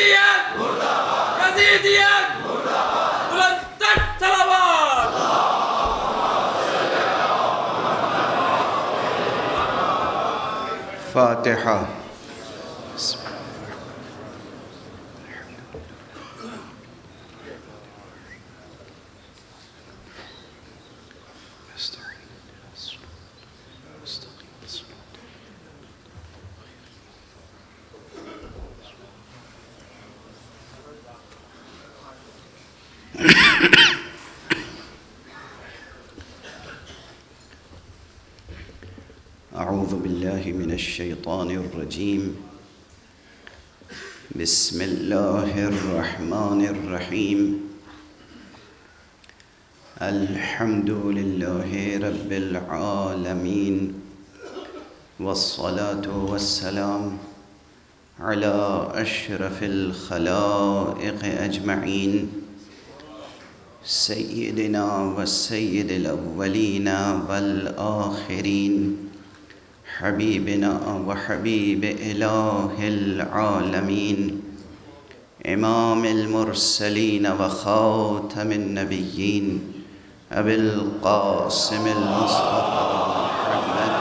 یزیدیت یزیدیت بلندتر صلوات. فاتحہ. اعوذ باللہ من الشیطان الرجیم. بسم اللہ الرحمن الرحیم. الحمد للہ رب العالمین والصلاة والسلام علی اشرف الخلائق اجمعین سیدنا و سید الاولین والآخرین حبیبنا و حبیب الہ العالمین امام المرسلین و خاتم النبیین ابی القاسم المصطفى محمد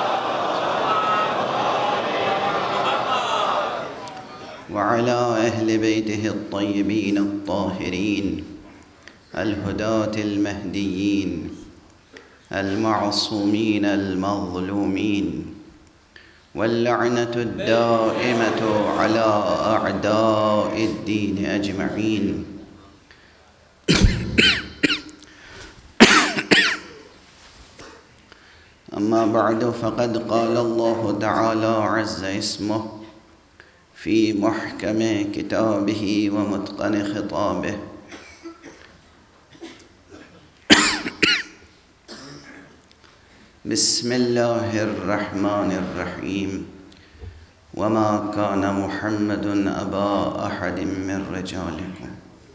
وعلى اہل بیتہ الطیبین الطاہرین الہداة المہدیین المعصومین المظلومین واللعنة الدائمة على أعداء الدین اجمعین. اما بعد فقد قال اللہ تعالی عز اسمہ فی محکم کتابہ ومتقن خطابہ. بسم اللہ الرحمن الرحیم. وما كان محمد ابا احد من رجالکم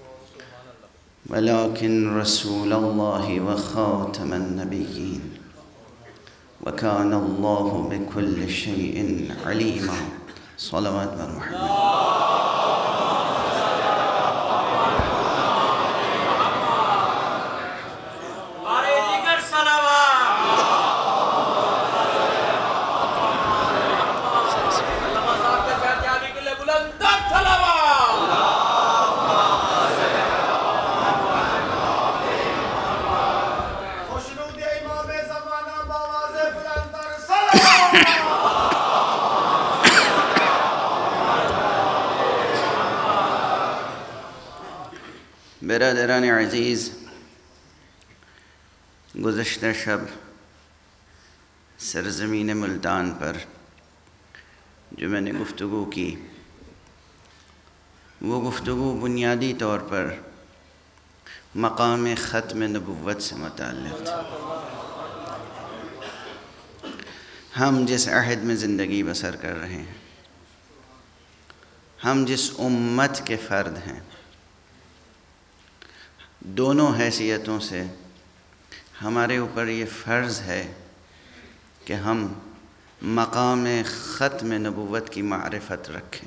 ولكن رسول اللہ وخاتم النبیین وكان اللہ بكل شیء علیما. صلوات بر محمد. برادران عزیز، گزشتہ شب سرزمین ملتان پر جو میں نے گفتگو کی، وہ گفتگو بنیادی طور پر مقام ختم نبوت سے متعلق تھی. ہم جس عہد میں زندگی بسر کر رہے ہیں، ہم جس امت کے فرد ہیں، دونوں حیثیتوں سے ہمارے اوپر یہ فرض ہے کہ ہم مقام ختم نبوت کی معرفت رکھیں.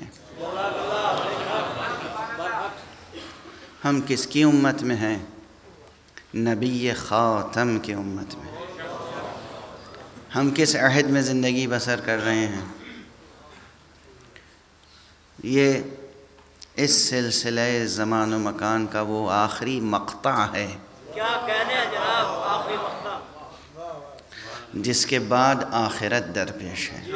ہم کس کی امت میں ہیں؟ نبی خاتم کی امت میں. ہم کس عہد میں زندگی بسر کر رہے ہیں؟ یہ اس سلسلہ زمان و مکان کا وہ آخری مقطع ہے. کیا کہنے ہیں جناب؟ آخری مقطع جس کے بعد آخرت درپیش ہے،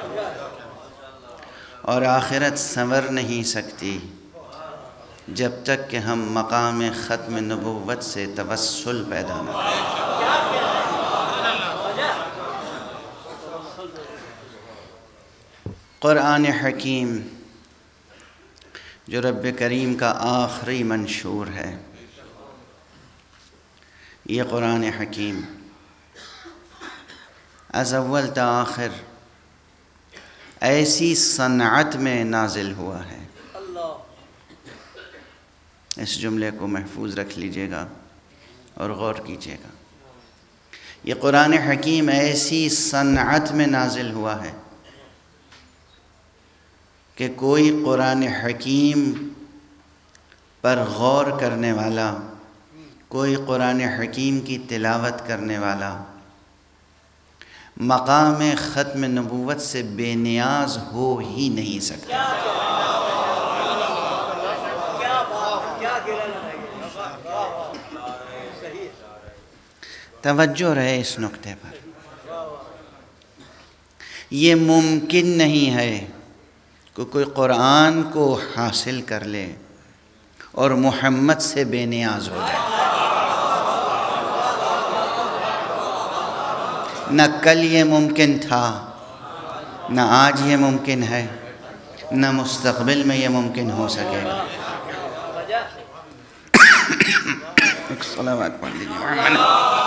اور آخرت سنور نہیں سکتی جب تک کہ ہم مقام ختم نبوت سے توسل پیدا نہ کریں. قرآن حکیم جو رب کریم کا آخری منشور ہے، یہ قرآن حکیم از اول تا آخر ایسی صنعت میں نازل ہوا ہے. اس جملے کو محفوظ رکھ لیجئے گا اور غور کیجئے گا. یہ قرآن حکیم ایسی صنعت میں نازل ہوا ہے کہ کوئی قرآن حکیم پر غور کرنے والا، کوئی قرآن حکیم کی تلاوت کرنے والا مقام ختم نبوت سے بے نیاز ہو ہی نہیں سکتا۔ توجہ رہے اس نقطے پر۔ یہ ممکن نہیں ہے کہ کوئی قرآن کو حاصل کر لے اور محمد سے بے نیاز ہو جائے۔ نہ کل یہ ممکن تھا، نہ آج یہ ممکن ہے، نہ مستقبل میں یہ ممکن ہو سکے گا۔ ایک صلوات پڑھ لیجیے محمد۔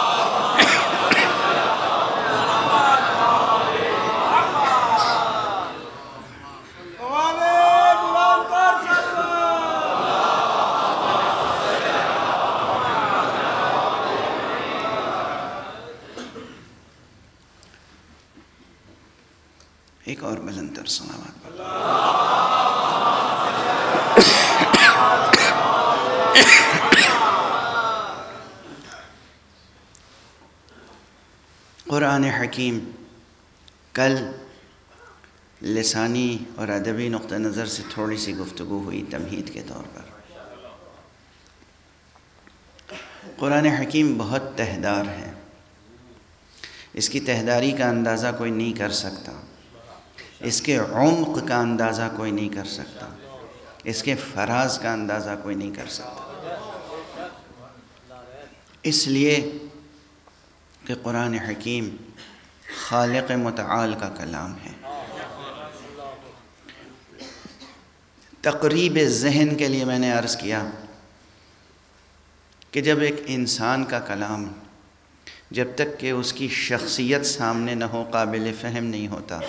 ایک اور بلند تر صلوات پڑھ۔ قرآن حکیم کل لسانی اور ادبی نقطہ نظر سے تھوڑی سی گفتگو ہوئی تمہید کے طور پر۔ قرآن حکیم بہت تہدار ہے، اس کی تہداری کا اندازہ کوئی نہیں کر سکتا، اس کے عمق کا اندازہ کوئی نہیں کر سکتا، اس کے فراز کا اندازہ کوئی نہیں کر سکتا، اس لیے کہ قرآن حکیم خالق متعال کا کلام ہے۔ تقریب ذہن کے لیے میں نے عرض کیا کہ جب ایک انسان کا کلام جب تک کہ اس کی شخصیت سامنے نہ ہو قابل فہم نہیں ہوتا،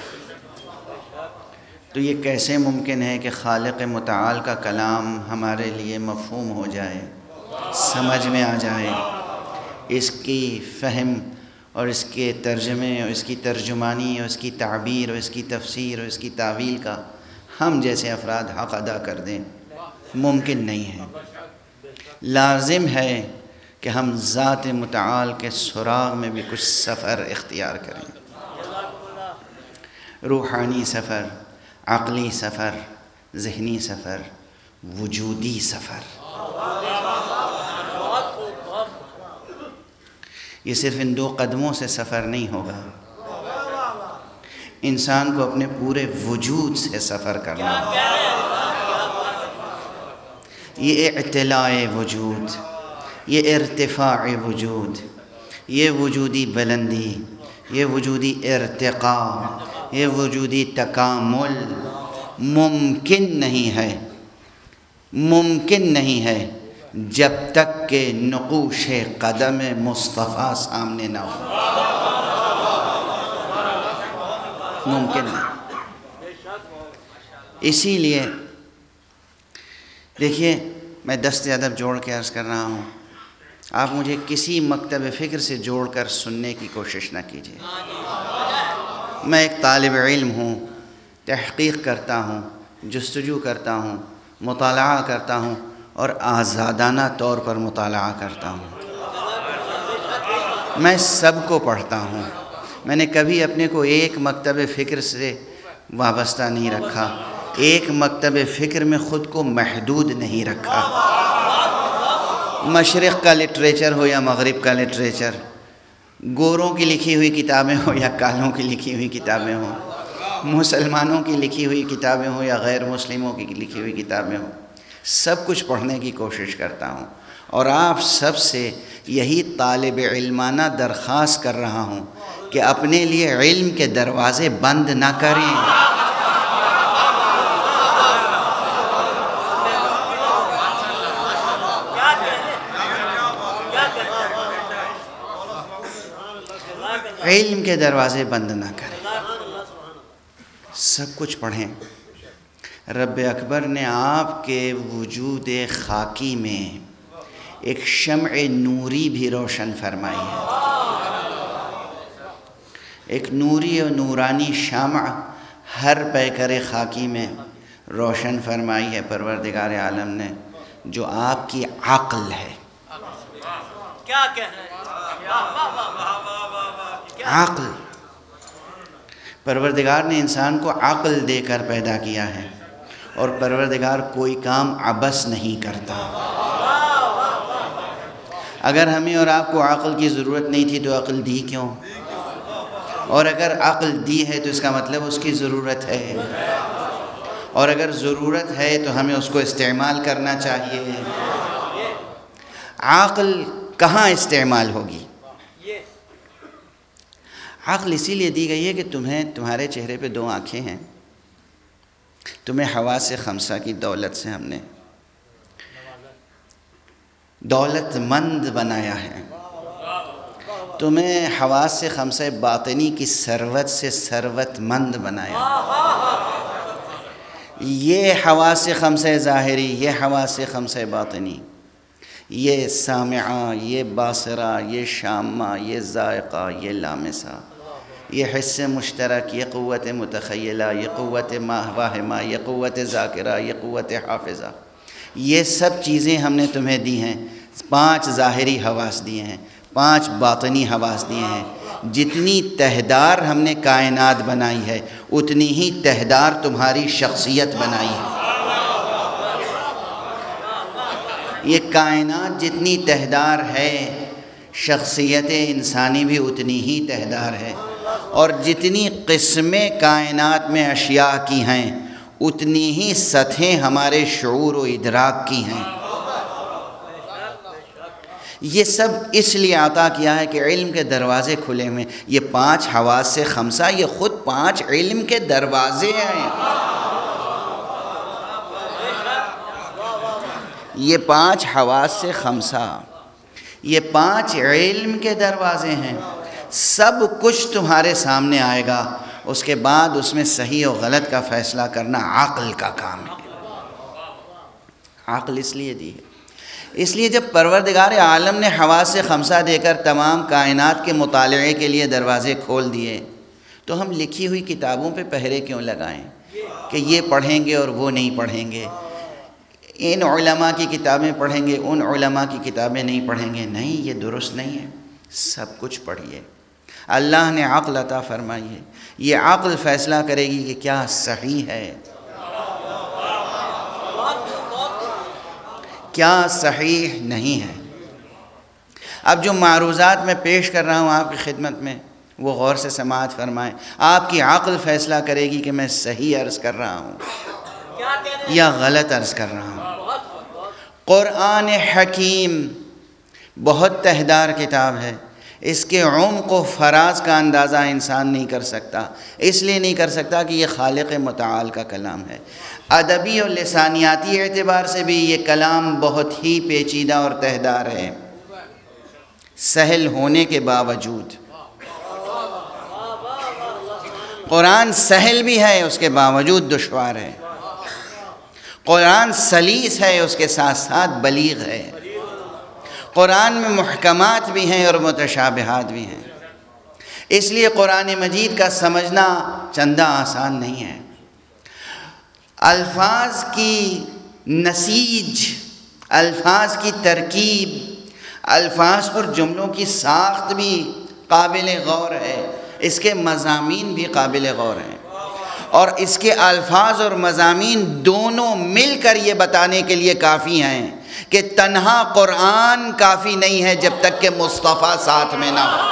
تو یہ کیسے ممکن ہے کہ خالق متعال کا کلام ہمارے لیے مفہوم ہو جائے، سمجھ میں آ جائے، اس کی فہم اور اس کے ترجمے اور اس کی ترجمانی اور اس کی تعبیر اور اس کی تفسیر اور اس کی تعویل کا ہم جیسے افراد حق ادا کر دیں، ممکن نہیں ہے۔ لازم ہے کہ ہم ذات متعال کے سراغ میں بھی کچھ سفر اختیار کریں، روحانی سفر، عقلی سفر، ذہنی سفر، وجودی سفر۔ یہ صرف ان دو قدموں سے سفر نہیں ہوگا، انسان کو اپنے پورے وجود سے سفر کرنا ہوگا۔ یہ اعتلاء وجود، یہ ارتفاع وجود، یہ وجودی بلندی، یہ وجودی ارتقاء، یہ وجودی تکامل ممکن نہیں ہے، ممکن نہیں ہے جب تک کہ نقوش قدم مصطفیٰ سامنے نہ ہو، ممکن نہیں۔ اسی لیے دیکھیے، میں دست ادب جوڑ کے عرض کر رہا ہوں، آپ مجھے کسی مکتب فکر سے جوڑ کر سننے کی کوشش نہ کیجیے۔ میں ایک طالب علم ہوں، تحقیق کرتا ہوں، جستجو کرتا ہوں، مطالعہ کرتا ہوں اور آزادانہ طور پر مطالعہ کرتا ہوں۔ میں سب کو پڑھتا ہوں، میں نے کبھی اپنے کو ایک مکتب فکر سے وابستہ نہیں رکھا، ایک مکتب فکر میں خود کو محدود نہیں رکھا۔ مشرق کا لٹریچر ہو یا مغرب کا لٹریچر، گوروں کی لکھی ہوئی کتابیں ہوں یا کالوں کی لکھی ہوئی کتابیں ہوں، مسلمانوں کی لکھی ہوئی کتابیں ہوں یا غیر مسلموں کی لکھی ہوئی کتابیں ہوں، سب کچھ پڑھنے کی کوشش کرتا ہوں، اور آپ سب سے یہی طالب علمانہ درخواست کر رہا ہوں کہ اپنے لیے علم کے دروازے بند نہ کریں۔ علم کے دروازے بند نہ کریں، سب کچھ پڑھیں۔ رب اکبر نے آپ کے وجود خاکی میں ایک شمع نوری بھی روشن فرمائی ہے، ایک نوری اور نورانی شمع ہر پیکر خاکی میں روشن فرمائی ہے پروردگار عالم نے، جو آپ کی عقل ہے۔ کیا کہنا ہے؟ عقل، پروردگار نے انسان کو عقل دے کر پیدا کیا ہے، اور پروردگار کوئی کام عبث نہیں کرتا۔ اگر ہمیں اور آپ کو عقل کی ضرورت نہیں تھی تو عقل دی کیوں؟ اور اگر عقل دی ہے تو اس کا مطلب اس کی ضرورت ہے، اور اگر ضرورت ہے تو ہمیں اس کو استعمال کرنا چاہیے۔ عقل کہاں استعمال ہوگی؟ عقل اسی لیے دی گئی ہے کہ تمہارے چہرے پہ 2 آنکھیں ہیں، تمہیں حواس خمسہ کی دولت سے ہم نے دولت مند بنایا ہے، تمہیں حواس خمسہ باطنی کی ثروت سے ثروت مند بنایا۔ یہ حواس خمسہ ظاہری، یہ حواس خمسہ باطنی، یہ سامعہ، یہ باصرہ، یہ شامہ، یہ ذائقہ، یہ لامسہ، یہ حس مشترک، یہ قوت متخیلہ، یہ قوت واہمہ، یہ قوت ذاکرہ، یہ قوت حافظہ، یہ سب چیزیں ہم نے تمہیں دی ہیں۔ 5 ظاہری حواس دیے ہیں، 5 باطنی حواس دیے ہیں۔ جتنی تہدار ہم نے کائنات بنائی ہے اتنی ہی تہدار تمہاری شخصیت بنائی ہے۔ یہ کائنات جتنی تہدار ہے، شخصیت انسانی بھی اتنی ہی تہدار ہے، اور جتنی قسمیں کائنات میں اشیاء کی ہیں اتنی ہی سطحیں ہمارے شعور و ادراک کی ہیں۔ یہ سب اس لیے عطا کیا ہے کہ علم کے دروازے کھلے ہوئے۔ یہ 5 حواس سے خمسہ، یہ خود 5 علم کے دروازے ہیں۔ یہ 5 حواس سے خمسہ، یہ 5 علم کے دروازے ہیں۔ سب کچھ تمہارے سامنے آئے گا، اس کے بعد اس میں صحیح و غلط کا فیصلہ کرنا عقل کا کام ہے۔ عقل اس لیے دی ہے، اس لیے جب پروردگار عالم نے حواس خمسہ دے کر تمام کائنات کے مطالعے کے لیے دروازے کھول دیے، تو ہم لکھی ہوئی کتابوں پہ پہرے کیوں لگائیں کہ یہ پڑھیں گے اور وہ نہیں پڑھیں گے، ان علماء کی کتابیں پڑھیں گے، ان علماء کی کتابیں نہیں پڑھیں گے؟ نہیں، یہ درست نہیں ہے۔ سب کچھ پڑھیے۔ اللہ نے عقل عطا فرمائی ہے، یہ عقل فیصلہ کرے گی کہ کیا صحیح ہے، کیا صحیح نہیں ہے۔ اب جو معروضات میں پیش کر رہا ہوں آپ کی خدمت میں، وہ غور سے سماعت فرمائیں۔ آپ کی عقل فیصلہ کرے گی کہ میں صحیح عرض کر رہا ہوں یا غلط عرض کر رہا ہوں۔ قرآن حکیم بہت تہدار کتاب ہے، اس کے عمق و فراز کا اندازہ انسان نہیں کر سکتا، اس لیے نہیں کر سکتا کہ یہ خالق متعال کا کلام ہے۔ ادبی اور لسانیاتی اعتبار سے بھی یہ کلام بہت ہی پیچیدہ اور تہدار ہے، سہل ہونے کے باوجود۔ قرآن سہل بھی ہے، اس کے باوجود دشوار ہے۔ قرآن سلیس ہے، اس کے ساتھ ساتھ بلیغ ہے۔ قرآن میں محکمات بھی ہیں اور متشابہات بھی ہیں، اس لیے قرآن مجید کا سمجھنا چندہ آسان نہیں ہے۔ الفاظ کی نسیج، الفاظ کی ترکیب، الفاظ اور جملوں کی ساخت بھی قابل غور ہے، اس کے مضامین بھی قابل غور ہیں، اور اس کے الفاظ اور مضامین دونوں مل کر یہ بتانے کے لیے کافی ہیں کہ تنہا قرآن کافی نہیں ہے جب تک کہ مصطفیٰ ساتھ میں نہ ہو۔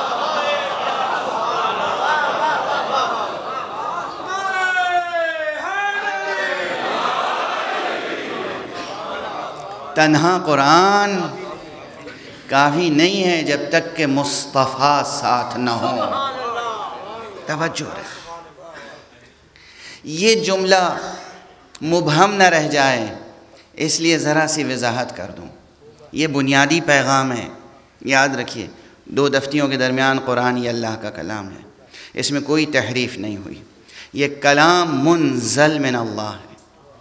تنہا قرآن کافی نہیں ہے جب تک کہ مصطفیٰ ساتھ نہ ہو۔ توجہ رکھ، یہ جملہ مبہم نہ رہ جائے اس لیے ذرا سی وضاحت کر دوں۔ یہ بنیادی پیغام ہے، یاد رکھیے، 2 دفتیوں کے درمیان قرآن یہ اللہ کا کلام ہے، اس میں کوئی تحریف نہیں ہوئی، یہ کلام منزل من اللہ ہے،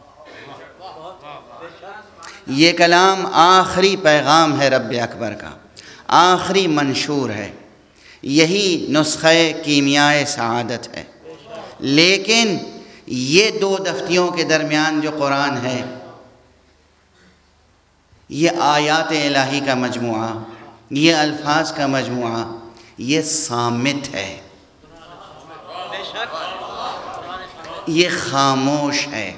یہ کلام آخری پیغام ہے رب اکبر کا، آخری منشور ہے، یہی نسخہ کیمیائے سعادت ہے۔ لیکن یہ دو دفتیوں کے درمیان جو قرآن ہے، یہ آیات الہی کا مجموعہ، یہ الفاظ کا مجموعہ، یہ صامت ہے، یہ خاموش ہے،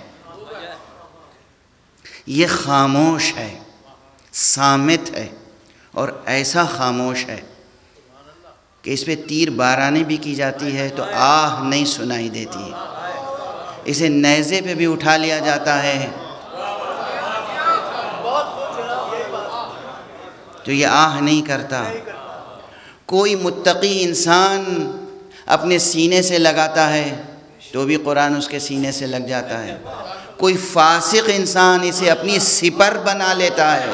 یہ خاموش ہے، صامت ہے، اور ایسا خاموش ہے کہ اس پہ تیر بارانی بھی کی جاتی ہے تو آہ نہیں سنائی دیتی ہے، اسے نیزے پہ بھی اٹھا لیا جاتا ہے تو یہ آہ نہیں کرتا۔ کوئی متقی انسان اپنے سینے سے لگاتا ہے تو بھی قرآن اس کے سینے سے لگ جاتا ہے، کوئی فاسق انسان اسے اپنی سپر بنا لیتا ہے۔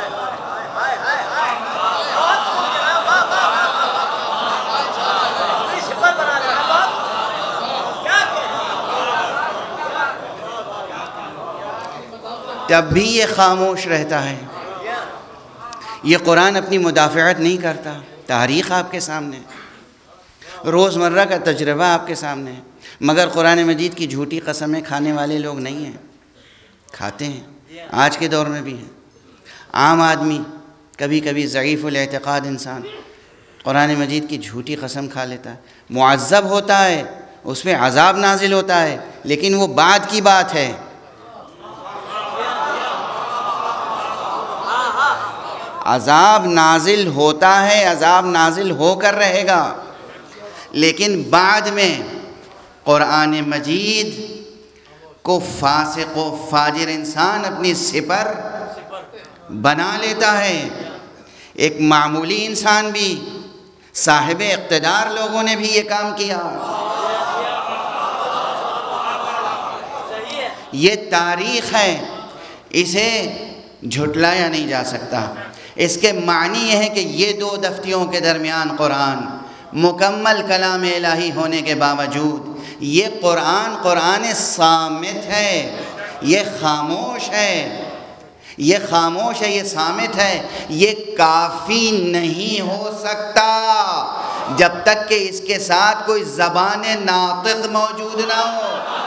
تب بھی یہ خاموش رہتا ہے۔ یہ قرآن اپنی مدافعت نہیں کرتا، تاریخ آپ کے سامنے، روزمرہ کا تجربہ آپ کے سامنے ہے، مگر قرآن مجید کی جھوٹی قسمیں کھانے والے لوگ نہیں ہیں، کھاتے ہیں، آج کے دور میں بھی ہیں۔ عام آدمی، کبھی کبھی ضعیف الاعتقاد انسان قرآن مجید کی جھوٹی قسم کھا لیتا ہے، معذب ہوتا ہے، اس پہ عذاب نازل ہوتا ہے، لیکن وہ بعد کی بات ہے۔ عذاب نازل ہوتا ہے، عذاب نازل ہو کر رہے گا، لیکن بعد میں قرآن مجید کو فاسق و فاجر انسان اپنی سپر بنا لیتا ہے۔ ایک معمولی انسان بھی، صاحب اقتدار لوگوں نے بھی یہ کام کیا۔ یہ تاریخ ہے، اسے جھٹلایا نہیں جا سکتا۔ اس کے معنی یہ ہے کہ یہ دو دفتیوں کے درمیان قرآن مکمل کلام الہی ہونے کے باوجود یہ قرآن صامت ہے، یہ خاموش ہے، یہ خاموش ہے، یہ صامت ہے۔ یہ کافی نہیں ہو سکتا جب تک کہ اس کے ساتھ کوئی زبان ناطق موجود نہ ہو۔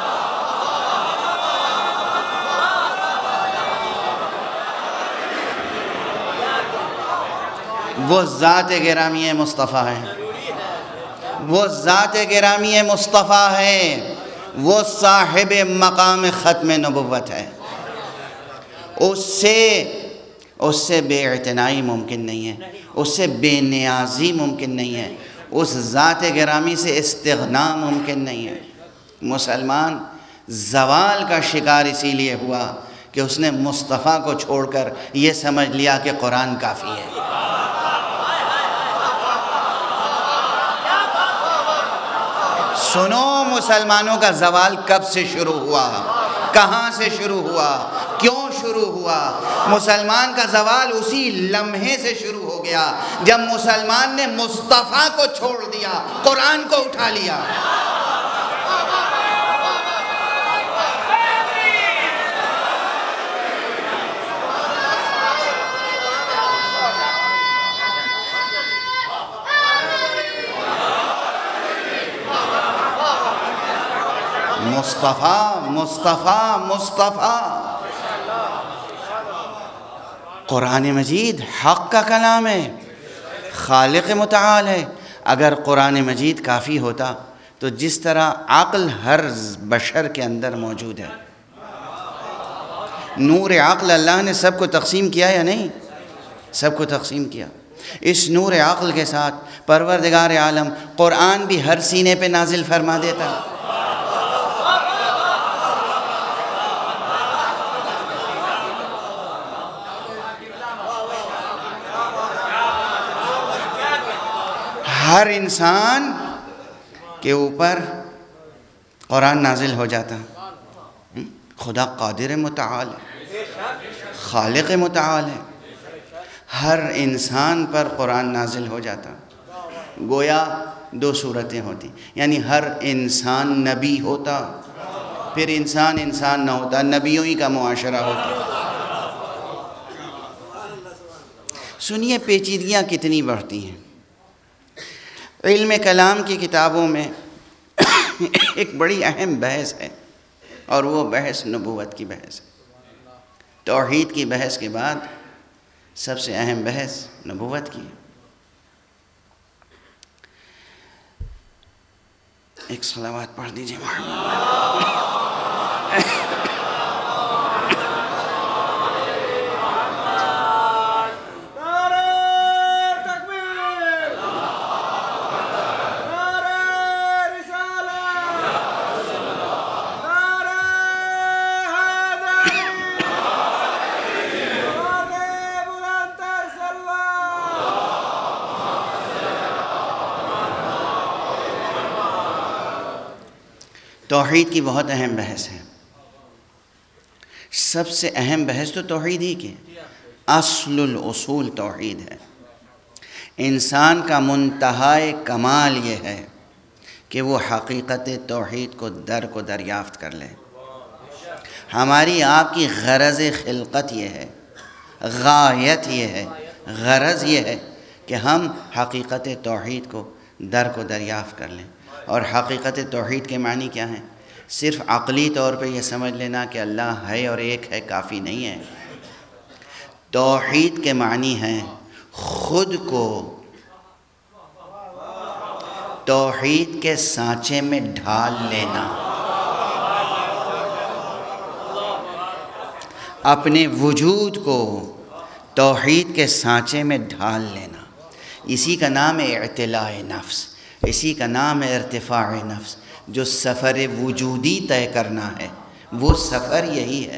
وہ ذات گرامی مصطفیٰ ہے، وہ ذات گرامی مصطفیٰ ہے، وہ صاحب مقام ختم نبوت ہے۔ اس سے بے اعتنائی ممکن نہیں ہے، اس سے بے نیازی ممکن نہیں ہے، اس ذات گرامی سے استغنا ممکن نہیں ہے۔ مسلمان زوال کا شکار اسی لیے ہوا کہ اس نے مصطفیٰ کو چھوڑ کر یہ سمجھ لیا کہ قرآن کافی ہے۔ سنو، مسلمانوں کا زوال کب سے شروع ہوا، کہاں سے شروع ہوا، کیوں شروع ہوا؟ مسلمان کا زوال اسی لمحے سے شروع ہو گیا جب مسلمان نے مصطفیٰ کو چھوڑ دیا، قرآن کو اٹھا لیا۔ مصطفیٰ مصطفیٰ مصطفیٰ۔ قرآن مجید حق کا کلام ہے، خالق متعال ہے۔ اگر قرآن مجید کافی ہوتا تو جس طرح عقل ہر بشر کے اندر موجود ہے، نور عقل اللہ نے سب کو تقسیم کیا یا نہیں؟ سب کو تقسیم کیا۔ اس نور عقل کے ساتھ پروردگار عالم قرآن بھی ہر سینے پہ نازل فرما دیتا۔ ہر انسان کے اوپر قرآن نازل ہو جاتا۔ خدا قادر متعال ہے، خالق متعال ہے، ہر انسان پر قرآن نازل ہو جاتا۔ گویا دو صورتیں ہوتی، یعنی ہر انسان نبی ہوتا، پھر انسان نہ ہوتا، نبیوں ہی کا معاشرہ ہوتا۔ سنیے پیچیدگیاں کتنی بڑھتی ہیں۔ علم کلام کی کتابوں میں ایک بڑی اہم بحث ہے اور وہ بحث نبوت کی بحث ہے۔ توحید کی بحث کے بعد سب سے اہم بحث نبوت کی ہے۔ ایک صلوات پڑھ دیجیے محمد۔ توحید کی بہت اہم بحث ہے۔ سب سے اہم بحث تو توحید ہی کی اصل الاصول توحید ہے۔ انسان کا منتہائے کمال یہ ہے کہ وہ حقیقت توحید کو دریافت کر لے۔ ہماری آپ کی غرض خلقت یہ ہے، غایت یہ ہے، غرض یہ ہے کہ ہم حقیقت توحید کو دریافت کر لیں۔ اور حقیقت توحید کے معنی کیا ہیں؟ صرف عقلی طور پہ یہ سمجھ لینا کہ اللہ ہے اور ایک ہے کافی نہیں ہے۔ توحید کے معنی ہیں خود کو توحید کے سانچے میں ڈھال لینا، اپنے وجود کو توحید کے سانچے میں ڈھال لینا۔ اسی کا نام ہے اعتلاء نفس، اسی کا نام ہے ارتفاع نفس۔ جو سفر وجودی طے کرنا ہے وہ سفر یہی ہے۔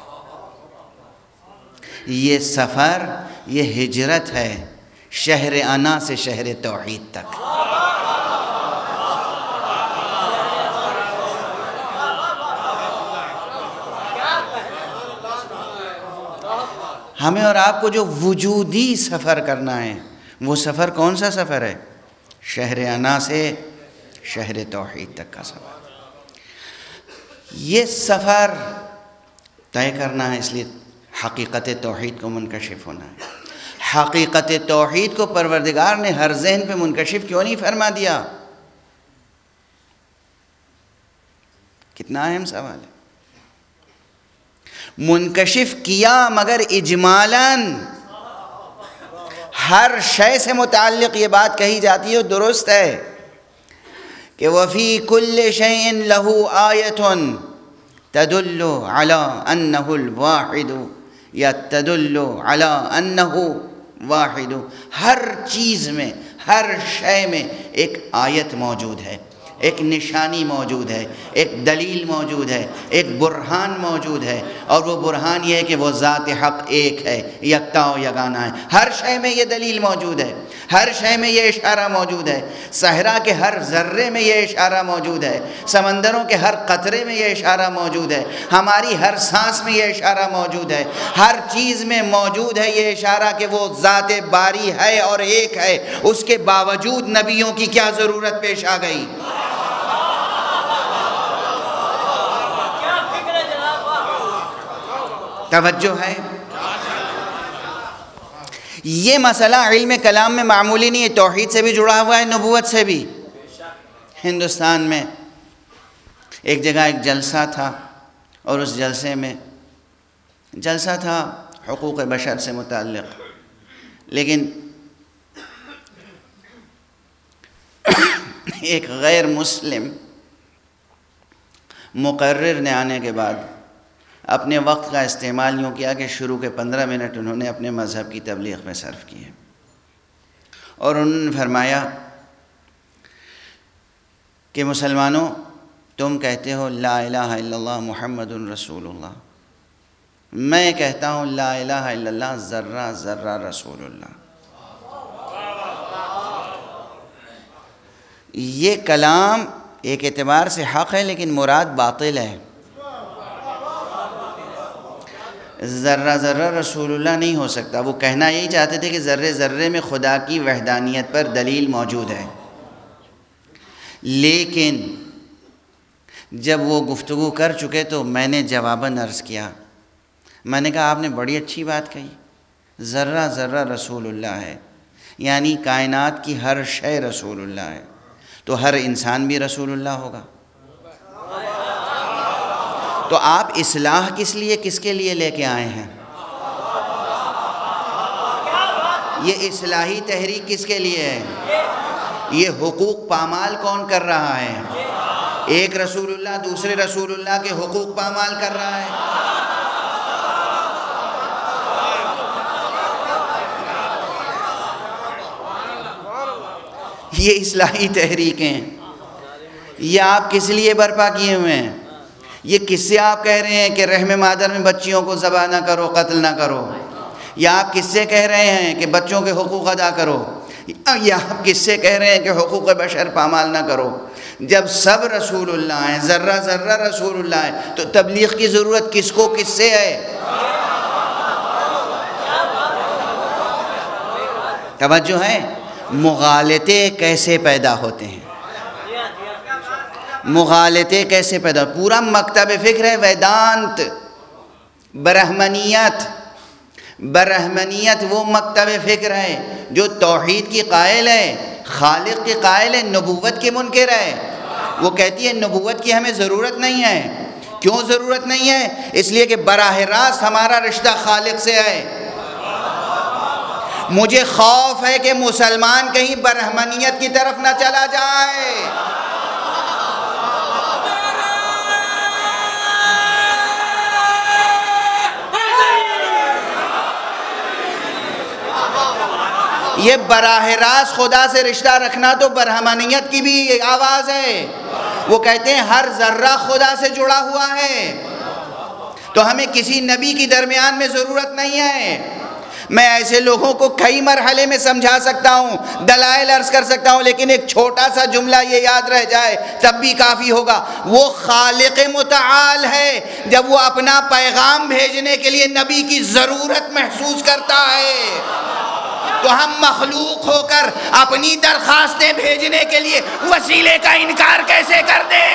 یہ سفر، یہ ہجرت ہے شہر انا سے شہر توحید تک۔ ہمیں اور آپ کو جو وجودی سفر کرنا ہے وہ سفر کون سا سفر ہے؟ شہر انا سے شہر توحید تک کا سفر۔ یہ سفر طے کرنا ہے، اس لیے حقیقت توحید کو منکشف ہونا ہے۔ حقیقت توحید کو پروردگار نے ہر ذہن پہ منکشف کیوں نہیں فرما دیا؟ کتنا اہم سوال ہے۔ منکشف کیا مگر اجمالاً، ہر شے سے متعلق یہ بات کہی جاتی ہے، درست ہے کہ وَفِي كُلِّ شَيْءٍ لَهُ آیَةٌ تَدُلُّ عَلَىٰ أَنَّهُ الْوَاحِدُ یا تَدُلُّ عَلَىٰ أَنَّهُ وَاحِدُ۔ ہر چیز میں، ہر شے میں ایک آیت موجود ہے، ایک نشانی موجود ہے، ایک دلیل موجود ہے، ایک برہان موجود ہے، اور وہ برہان یہ ہے کہ وہ ذات حق ایک ہے، یکتا و یگانہ ہے۔ ہر شے میں یہ دلیل موجود ہے، ہر شے میں یہ اشارہ موجود ہے۔ صحرا کے ہر ذرے میں یہ اشارہ موجود ہے، سمندروں کے ہر قطرے میں یہ اشارہ موجود ہے، ہماری ہر سانس میں یہ اشارہ موجود ہے، ہر چیز میں موجود ہے یہ اشارہ کہ وہ ذات باری ہے اور ایک ہے۔ اس کے باوجود نبیوں کی کیا ضرورت پیش آ گئی؟ توجہ ہے؟ یہ مسئلہ علم کلام میں معمولی نہیں ہے، توحید سے بھی جڑا ہوا ہے، نبوت سے بھی۔ ہندوستان میں ایک جگہ ایک جلسہ تھا، اور اس جلسے میں جلسہ تھا حقوق بشر سے متعلق، لیکن ایک غیر مسلم مقرر نے آنے کے بعد اپنے وقت کا استعمال یوں کیا کہ شروع کے 15 منٹ انہوں نے اپنے مذہب کی تبلیغ میں صرف کیے، اور انہوں نے فرمایا کہ مسلمانوں، تم کہتے ہو لا الہ الا اللہ محمد رسول اللہ، میں کہتا ہوں لا الہ الا اللہ ذرہ ذرہ رسول اللہ۔ یہ کلام ایک اعتبار سے حق ہے لیکن مراد باطل ہے۔ ذرہ ذرہ رسول اللہ نہیں ہو سکتا۔ وہ کہنا یہی چاہتے تھے کہ ذرے ذرے میں خدا کی وحدانیت پر دلیل موجود ہے، لیکن جب وہ گفتگو کر چکے تو میں نے جواباً عرض کیا، میں نے کہا آپ نے بڑی اچھی بات کہی، ذرہ ذرہ رسول اللہ ہے، یعنی کائنات کی ہر شے رسول اللہ ہے، تو ہر انسان بھی رسول اللہ ہوگا۔ تو آپ اصلاح کس کے لیے لے کے آئے ہیں؟ یہ اصلاحی تحریک کس کے لیے ہے؟ یہ حقوق پامال کون کر رہا ہے؟ ایک رسول اللہ دوسرے رسول اللہ کے حقوق پامال کر رہا ہے۔ یہ اصلاحی تحریکیں یہ آپ کس لیے برپا کیے ہوئے ہیں؟ یہ کس سے آپ کہہ رہے ہیں کہ رحم مادر میں بچیوں کو ذبح نہ کرو، قتل نہ کرو؟ یا آپ کس سے کہہ رہے ہیں کہ بچوں کے حقوق ادا کرو؟ یا آپ کس سے کہہ رہے ہیں کہ حقوق بشر پامال نہ کرو؟ جب سب رسول اللہ ہیں، ذرہ ذرہ رسول اللہ ہے، تو تبلیغ کی ضرورت کس کو کس سے ہے؟ توجہ ہے؟ مغالطے کیسے پیدا ہوتے ہیں؟ مغالطے کیسے پیدا؟ پورا مکتب فکر ہے ویدانت، برہمنیت وہ مکتب فکر ہے جو توحید کی قائل ہے، خالق کی قائل ہے، نبوت کی منکر ہے۔ وہ کہتی ہے نبوت کی ہمیں ضرورت نہیں ہے۔ کیوں ضرورت نہیں ہے؟ اس لیے کہ براہ راست ہمارا رشتہ خالق سے ہے۔ مجھے خوف ہے کہ مسلمان کہیں برہمنیت کی طرف نہ چلا جائے۔ یہ براہ راست خدا سے رشتہ رکھنا تو برہمنیت کی بھی آواز ہے۔ وہ کہتے ہیں ہر ذرہ خدا سے جڑا ہوا ہے، تو ہمیں کسی نبی کی درمیان میں ضرورت نہیں ہے۔ میں ایسے لوگوں کو کئی مرحلے میں سمجھا سکتا ہوں، دلائل عرض کر سکتا ہوں، لیکن ایک چھوٹا سا جملہ یہ یاد رہ جائے تب بھی کافی ہوگا۔ وہ خالق متعال ہے، جب وہ اپنا پیغام بھیجنے کے لیے نبی کی ضرورت محسوس کرتا ہے، تو ہم مخلوق ہو کر اپنی درخواستیں بھیجنے کے لیے وسیلے کا انکار کیسے کر دیں؟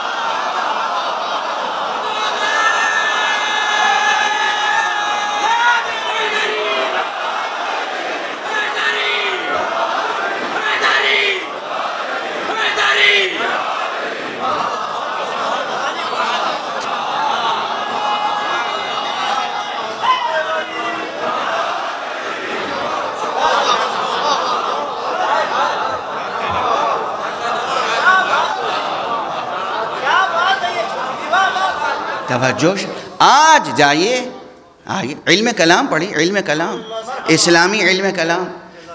توجہ، آج جائیے آئیے علم کلام پڑھی، علم کلام، اسلامی علم کلام،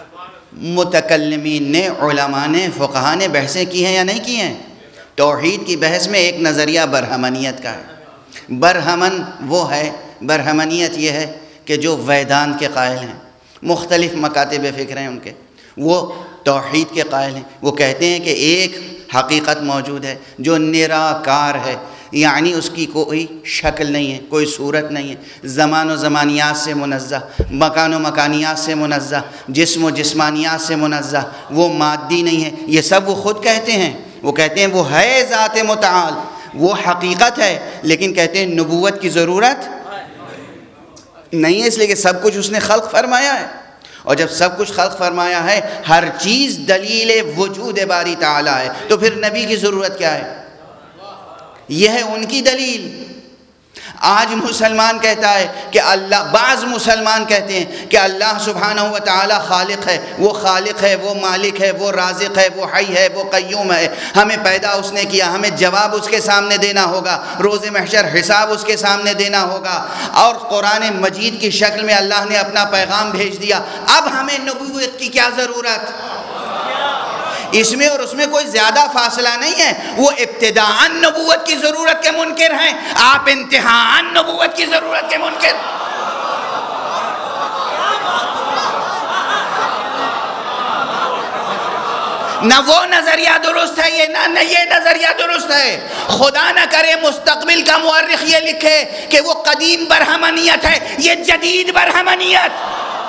متکلمین نے، علماء نے، فقہاء نے بحثیں کی ہیں یا نہیں کی ہیں؟ توحید کی بحث میں ایک نظریہ برہمنیت کا ہے۔ برہمن وہ ہے، برہمنیت یہ ہے کہ جو ویدانت کے قائل ہیں، مختلف مکاتب فکر ہیں ان کے، وہ توحید کے قائل ہیں۔ وہ کہتے ہیں کہ ایک حقیقت موجود ہے جو نراکار ہے، یعنی اس کی کوئی شکل نہیں ہے، کوئی صورت نہیں ہے، زمان و زمانیات سے منزہ، مکان و مکانیات سے منزہ، جسم و جسمانیات سے منزہ، وہ مادی نہیں ہے۔ یہ سب وہ خود کہتے ہیں۔ وہ کہتے ہیں وہ ہے ذات متعال، وہ حقیقت ہے، لیکن کہتے ہیں نبوت کی ضرورت نہیں ہے، اس لیے کہ سب کچھ اس نے خلق فرمایا ہے، اور جب سب کچھ خلق فرمایا ہے، ہر چیز دلیل وجود باری تعالی ہے، تو پھر نبی کی ضرورت کیا ہے؟ یہ ہے ان کی دلیل۔ آج مسلمان کہتا ہے کہ اللہ، بعض مسلمان کہتے ہیں کہ اللہ سبحانہ و تعالی خالق ہے، وہ خالق ہے، وہ مالک ہے، وہ رازق ہے، وہ حی ہے، وہ قیوم ہے، ہمیں پیدا اس نے کیا، ہمیں جواب اس کے سامنے دینا ہوگا، روز محشر حساب اس کے سامنے دینا ہوگا، اور قرآن مجید کی شکل میں اللہ نے اپنا پیغام بھیج دیا، اب ہمیں نبوت کی کیا ضرورت؟ اس میں اور اس میں کوئی زیادہ فاصلہ نہیں ہے۔ وہ ابتداءً نبوت کی ضرورت کے منکر ہیں، آپ انتہاءً نبوت کی ضرورت کے منکر۔ نہ وہ نظریہ درست ہے، نہ یہ نظریہ درست ہے۔ خدا نہ کرے مستقبل کا مورخ یہ لکھے کہ وہ قدیم برہمنیت ہے، یہ جدید برہمنیت۔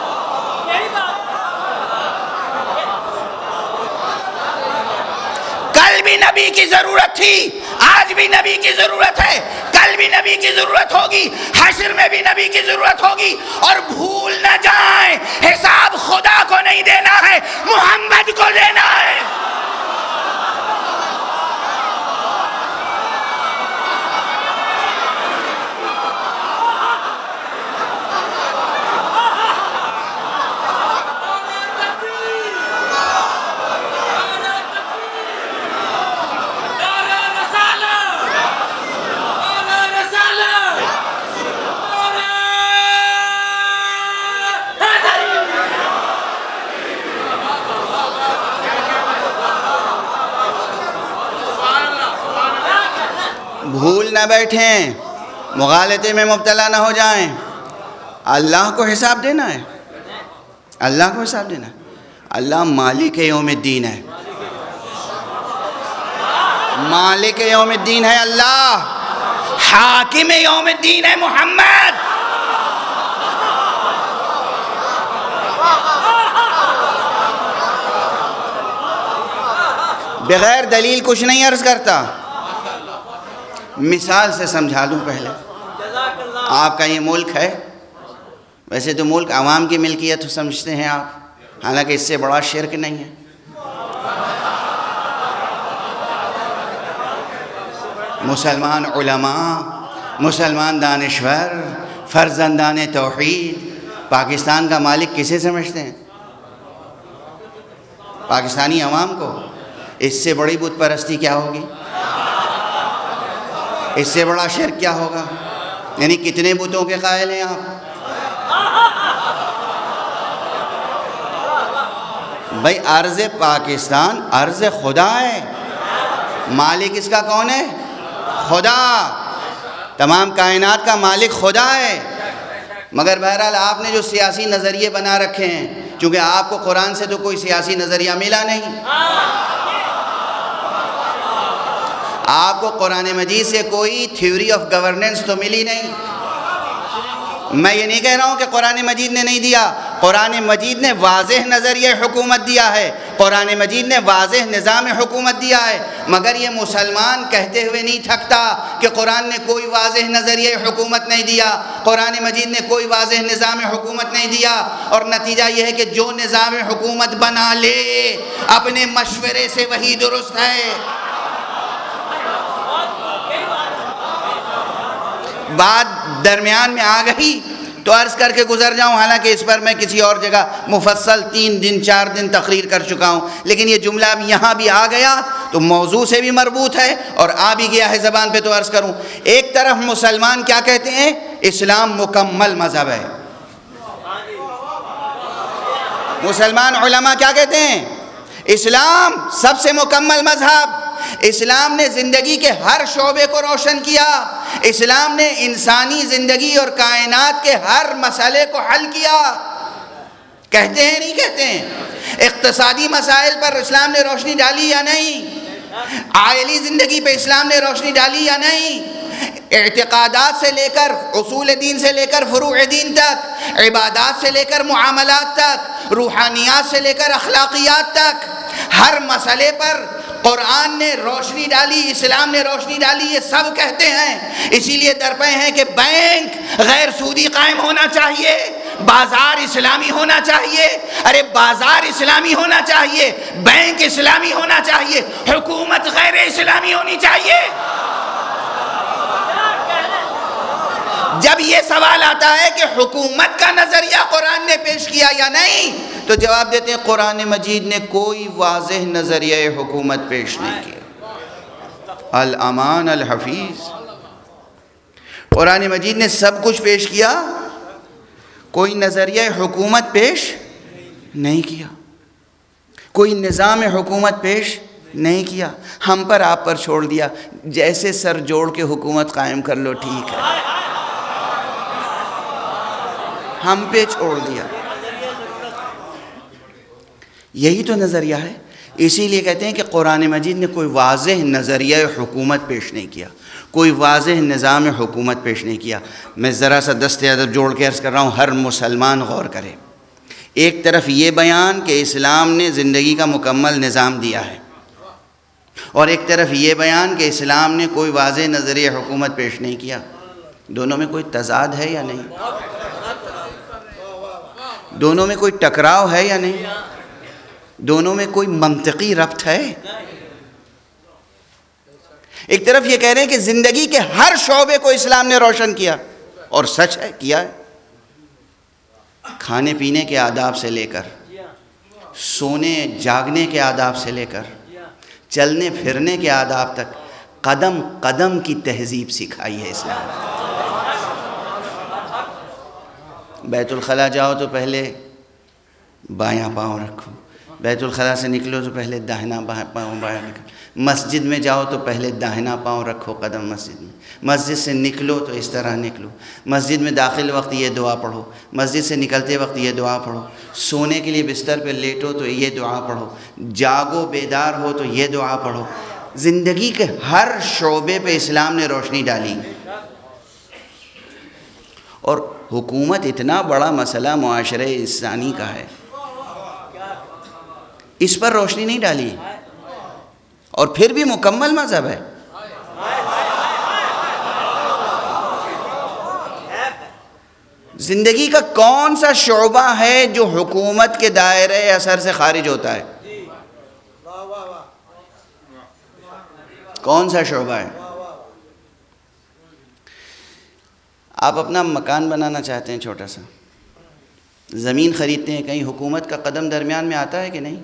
کل بھی نبی کی ضرورت تھی، آج بھی نبی کی ضرورت ہے، کل بھی نبی کی ضرورت ہوگی، حشر میں بھی نبی کی ضرورت ہوگی۔ اور بھول نہ جائیں، حساب خدا کو نہیں دینا ہے، محمد کو دینا ہے۔ بھول نہ بیٹھیں، مغالطے میں مبتلا نہ ہو جائیں. اللہ کو حساب دینا ہے، اللہ کو حساب دینا ہے. اللہ مالک یوم الدین ہے، مالک یوم الدین ہے اللہ، حاکم یوم الدین ہے محمد. بغیر دلیل کچھ نہیں عرض کرتا. مثال سے سمجھا دوں پہلے. آپ کا یہ ملک ہے، ویسے تو ملک عوام کی ملکیت سمجھتے ہیں آپ، حالانکہ اس سے بڑا شرک نہیں ہے. مسلمان علماء، مسلمان دانشور، فرزندان توحید پاکستان کا مالک کسے سمجھتے ہیں؟ پاکستانی عوام کو. اس سے بڑی بت پرستی کیا ہوگی؟ اس سے بڑا شرک کیا ہوگا؟ یعنی کتنے بتوں کے قائل ہیں آپ؟ بھائی ارض پاکستان ارض خدا ہے، مالک اس کا کون ہے؟ خدا. تمام کائنات کا مالک خدا ہے. مگر بہرحال آپ نے جو سیاسی نظریے بنا رکھے ہیں، چونکہ آپ کو قرآن سے تو کوئی سیاسی نظریہ ملا نہیں، آپ کو قرآن مجید سے کوئی تھیوری آف گورننس تو ملی نہیں. میں یہ نہیں کہہ رہا ہوں کہ قرآن مجید نے نہیں دیا، قرآن مجید نے واضح نظریہ حکومت دیا ہے، قرآن مجید نے واضح نظام حکومت دیا ہے. مگر یہ مسلمان کہتے ہوئے نہیں تھکتا کہ قرآن نے کوئی واضح نظریہ حکومت نہیں دیا، قرآن مجید نے کوئی واضح نظام حکومت نہیں دیا. اور نتیجہ یہ ہے کہ جو نظام حکومت بنا لے اپنے مشورے سے وہی درست ہے. بات درمیان میں آ گئی تو عرض کر کے گزر جاؤں، حالانکہ اس پر میں کسی اور جگہ مفصل 3 دن 4 دن تقریر کر چکا ہوں، لیکن یہ جملہ اب یہاں بھی آ گیا تو موضوع سے بھی مربوط ہے اور آ بھی گیا ہے زبان پہ تو عرض کروں. ایک طرف مسلمان کیا کہتے ہیں؟ اسلام مکمل مذہب ہے. مسلمان علماء کیا کہتے ہیں؟ اسلام سب سے مکمل مذہب. اسلام نے زندگی کے ہر شعبے کو روشن کیا، اسلام نے انسانی زندگی اور کائنات کے ہر مسئلے کو حل کیا. کہتے ہیں نہیں کہتے ہیں؟ اقتصادی مسائل پر اسلام نے روشنی ڈالی یا نہیں؟ عائلی زندگی پہ اسلام نے روشنی ڈالی یا نہیں؟ اعتقادات سے لے کر اصول دین سے لے کر فروع دین تک، عبادات سے لے کر معاملات تک، روحانیات سے لے کر اخلاقیات تک، ہر مسئلے پر قرآن نے روشنی ڈالی، اسلام نے روشنی ڈالی. یہ سب کہتے ہیں. اسی لیے درپے ہیں کہ بینک غیر سودی قائم ہونا چاہیے، بازار اسلامی ہونا چاہیے. ارے بازار اسلامی ہونا چاہیے، بینک اسلامی ہونا چاہیے، حکومت غیر اسلامی ہونی چاہیے. جب یہ سوال آتا ہے کہ حکومت کا نظریہ قرآن نے پیش کیا یا نہیں، تو جواب دیتے ہیں قرآن مجید نے کوئی واضح نظریہ حکومت پیش نہیں کیا. الامان الحفیظ. قرآن مجید نے سب کچھ پیش کیا، کوئی نظریہ حکومت پیش نہیں کیا، کوئی نظام حکومت پیش نہیں کیا. ہم پر آپ پر چھوڑ دیا، جیسے سر جوڑ کے حکومت قائم کر لو ٹھیک ہے، ہم پہ چھوڑ دیا. یہی تو نظریہ ہے. اسی لیے کہتے ہیں کہ قرآن مجید نے کوئی واضح نظریہ حکومت پیش نہیں کیا، کوئی واضح نظام حکومت پیش نہیں کیا. میں ذرا سا دست ادب جوڑ کے عرض کر رہا ہوں، ہر مسلمان غور کرے. ایک طرف یہ بیان کہ اسلام نے زندگی کا مکمل نظام دیا ہے، اور ایک طرف یہ بیان کہ اسلام نے کوئی واضح نظریہ حکومت پیش نہیں کیا. دونوں میں کوئی تضاد ہے یا نہیں؟ دونوں میں کوئی ٹکراؤ ہے یا نہیں؟ دونوں میں کوئی منطقی ربط ہے؟ ایک طرف یہ کہہ رہے ہیں کہ زندگی کے ہر شعبے کو اسلام نے روشن کیا، اور سچ ہے کیا ہے. کھانے پینے کے آداب سے لے کر، سونے جاگنے کے آداب سے لے کر، چلنے پھرنے کے آداب تک، قدم قدم کی تہذیب سکھائی ہے اسلام. بیت الخلاء جاؤ تو پہلے بایاں پاؤں رکھو، بیت الخلاء سے نکلو تو پہلے داہنا پاؤں باہر نکل، مسجد میں جاؤ تو پہلے داہنا پاؤں رکھو قدم مسجد میں، مسجد سے نکلو تو اس طرح نکلو، مسجد میں داخل وقت یہ دعا پڑھو، مسجد سے نکلتے وقت یہ دعا پڑھو، سونے کے لیے بستر پہ لیٹو تو یہ دعا پڑھو، جاگو بیدار ہو تو یہ دعا پڑھو۔ زندگی کے ہر شعبے پہ اسلام نے روشنی ڈالی، اور حکومت اتنا بڑا مسئلہ معاشرہ انسانی کا ہے، اس پر روشنی نہیں ڈالی، اور پھر بھی مکمل مذہب ہے۔ زندگی کا کون سا شعبہ ہے جو حکومت کے دائرے اثر سے خارج ہوتا ہے؟ کون سا شعبہ ہے؟ آپ اپنا مکان بنانا چاہتے ہیں، چھوٹا سا زمین خریدتے ہیں، کہیں حکومت کا قدم درمیان میں آتا ہے کہ نہیں؟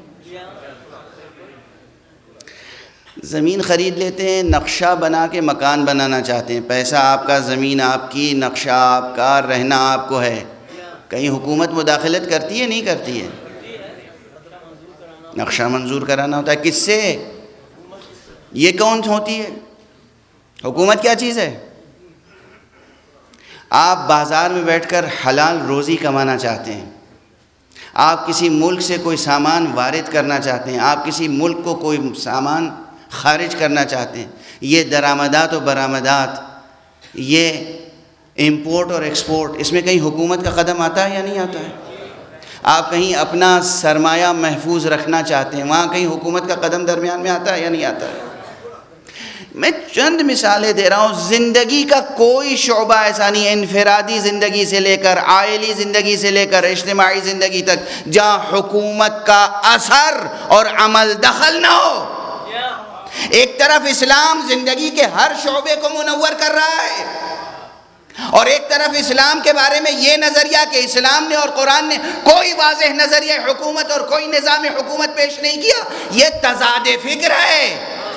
زمین خرید لیتے ہیں، نقشہ بنا کے مکان بنانا چاہتے ہیں، پیسہ آپ کا، زمین آپ کی، نقشہ آپ کا، رہنا آپ کو ہے، کہیں حکومت مداخلت کرتی ہے نہیں کرتی ہے؟ نقشہ منظور کرانا ہوتا ہے، کس سے؟ یہ کون ہوتی ہے حکومت؟ کیا چیز ہے؟ آپ بازار میں بیٹھ کر حلال روزی کمانا چاہتے ہیں، آپ کسی ملک سے کوئی سامان وارد کرنا چاہتے ہیں، آپ کسی ملک کو کوئی سامان خارج کرنا چاہتے ہیں، یہ درآمدات و برآمدات، یہ امپورٹ اور ایکسپورٹ، اس میں کہیں حکومت کا قدم آتا ہے یا نہیں آتا ہے؟ آپ کہیں اپنا سرمایہ محفوظ رکھنا چاہتے ہیں، وہاں کہیں حکومت کا قدم درمیان میں آتا ہے یا نہیں آتا ہے؟ میں چند مثالیں دے رہا ہوں، زندگی کا کوئی شعبہ ایسا نہیں ہے، انفرادی زندگی سے لے کر عائلی زندگی سے لے کر اجتماعی زندگی تک، جہاں حکومت کا اثر اور عمل دخل نہ ہو۔ ایک طرف اسلام زندگی کے ہر شعبے کو منور کر رہا ہے، اور ایک طرف اسلام کے بارے میں یہ نظریہ کہ اسلام نے اور قرآن نے کوئی واضح نظریہ حکومت اور کوئی نظام حکومت پیش نہیں کیا۔ یہ تضاد فکر ہے،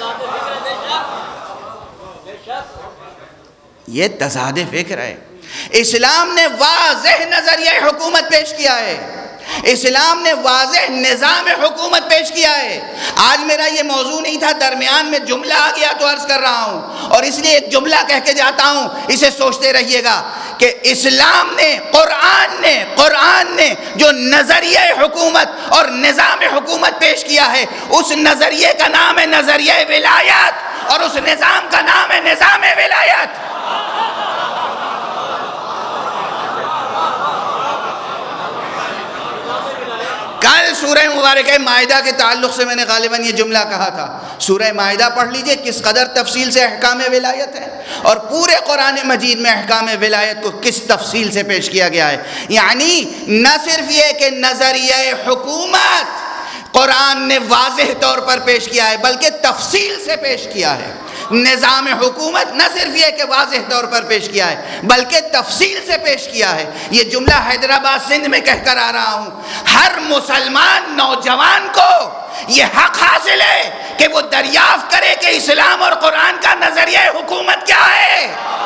یہ تضاد فکر ہے۔ اسلام نے واضح نظریہ حکومت پیش کیا ہے، اسلام نے واضح نظام حکومت پیش کیا ہے۔ آج میرا یہ موضوع نہیں تھا، درمیان میں جملہ آ گیا تو عرض کر رہا ہوں، اور اس لیے ایک جملہ کہہ کے جاتا ہوں، اسے سوچتے رہیے گا کہ اسلام نے، قرآن نے جو نظریہ حکومت اور نظام حکومت پیش کیا ہے، اس نظریے کا نام ہے نظریہ ولایت، اور اس نظام کا نام ہے نظام ولایت۔ کل سورہ مبارکہ مائدہ کے تعلق سے میں نے غالباً یہ جملہ کہا تھا، سورہ مائدہ پڑھ لیجئے، کس قدر تفصیل سے احکام ولایت ہے، اور پورے قرآن مجید میں احکام ولایت کو کس تفصیل سے پیش کیا گیا ہے۔ یعنی نہ صرف یہ کہ نظریہ حکومت قرآن نے واضح طور پر پیش کیا ہے، بلکہ تفصیل سے پیش کیا ہے۔ نظام حکومت نہ صرف یہ کہ واضح طور پر پیش کیا ہے، بلکہ تفصیل سے پیش کیا ہے۔ یہ جملہ حیدرآباد سندھ میں کہہ کر آ رہا ہوں، ہر مسلمان نوجوان کو یہ حق حاصل ہے کہ وہ دریافت کرے کہ اسلام اور قرآن کا نظریہ حکومت کیا ہے۔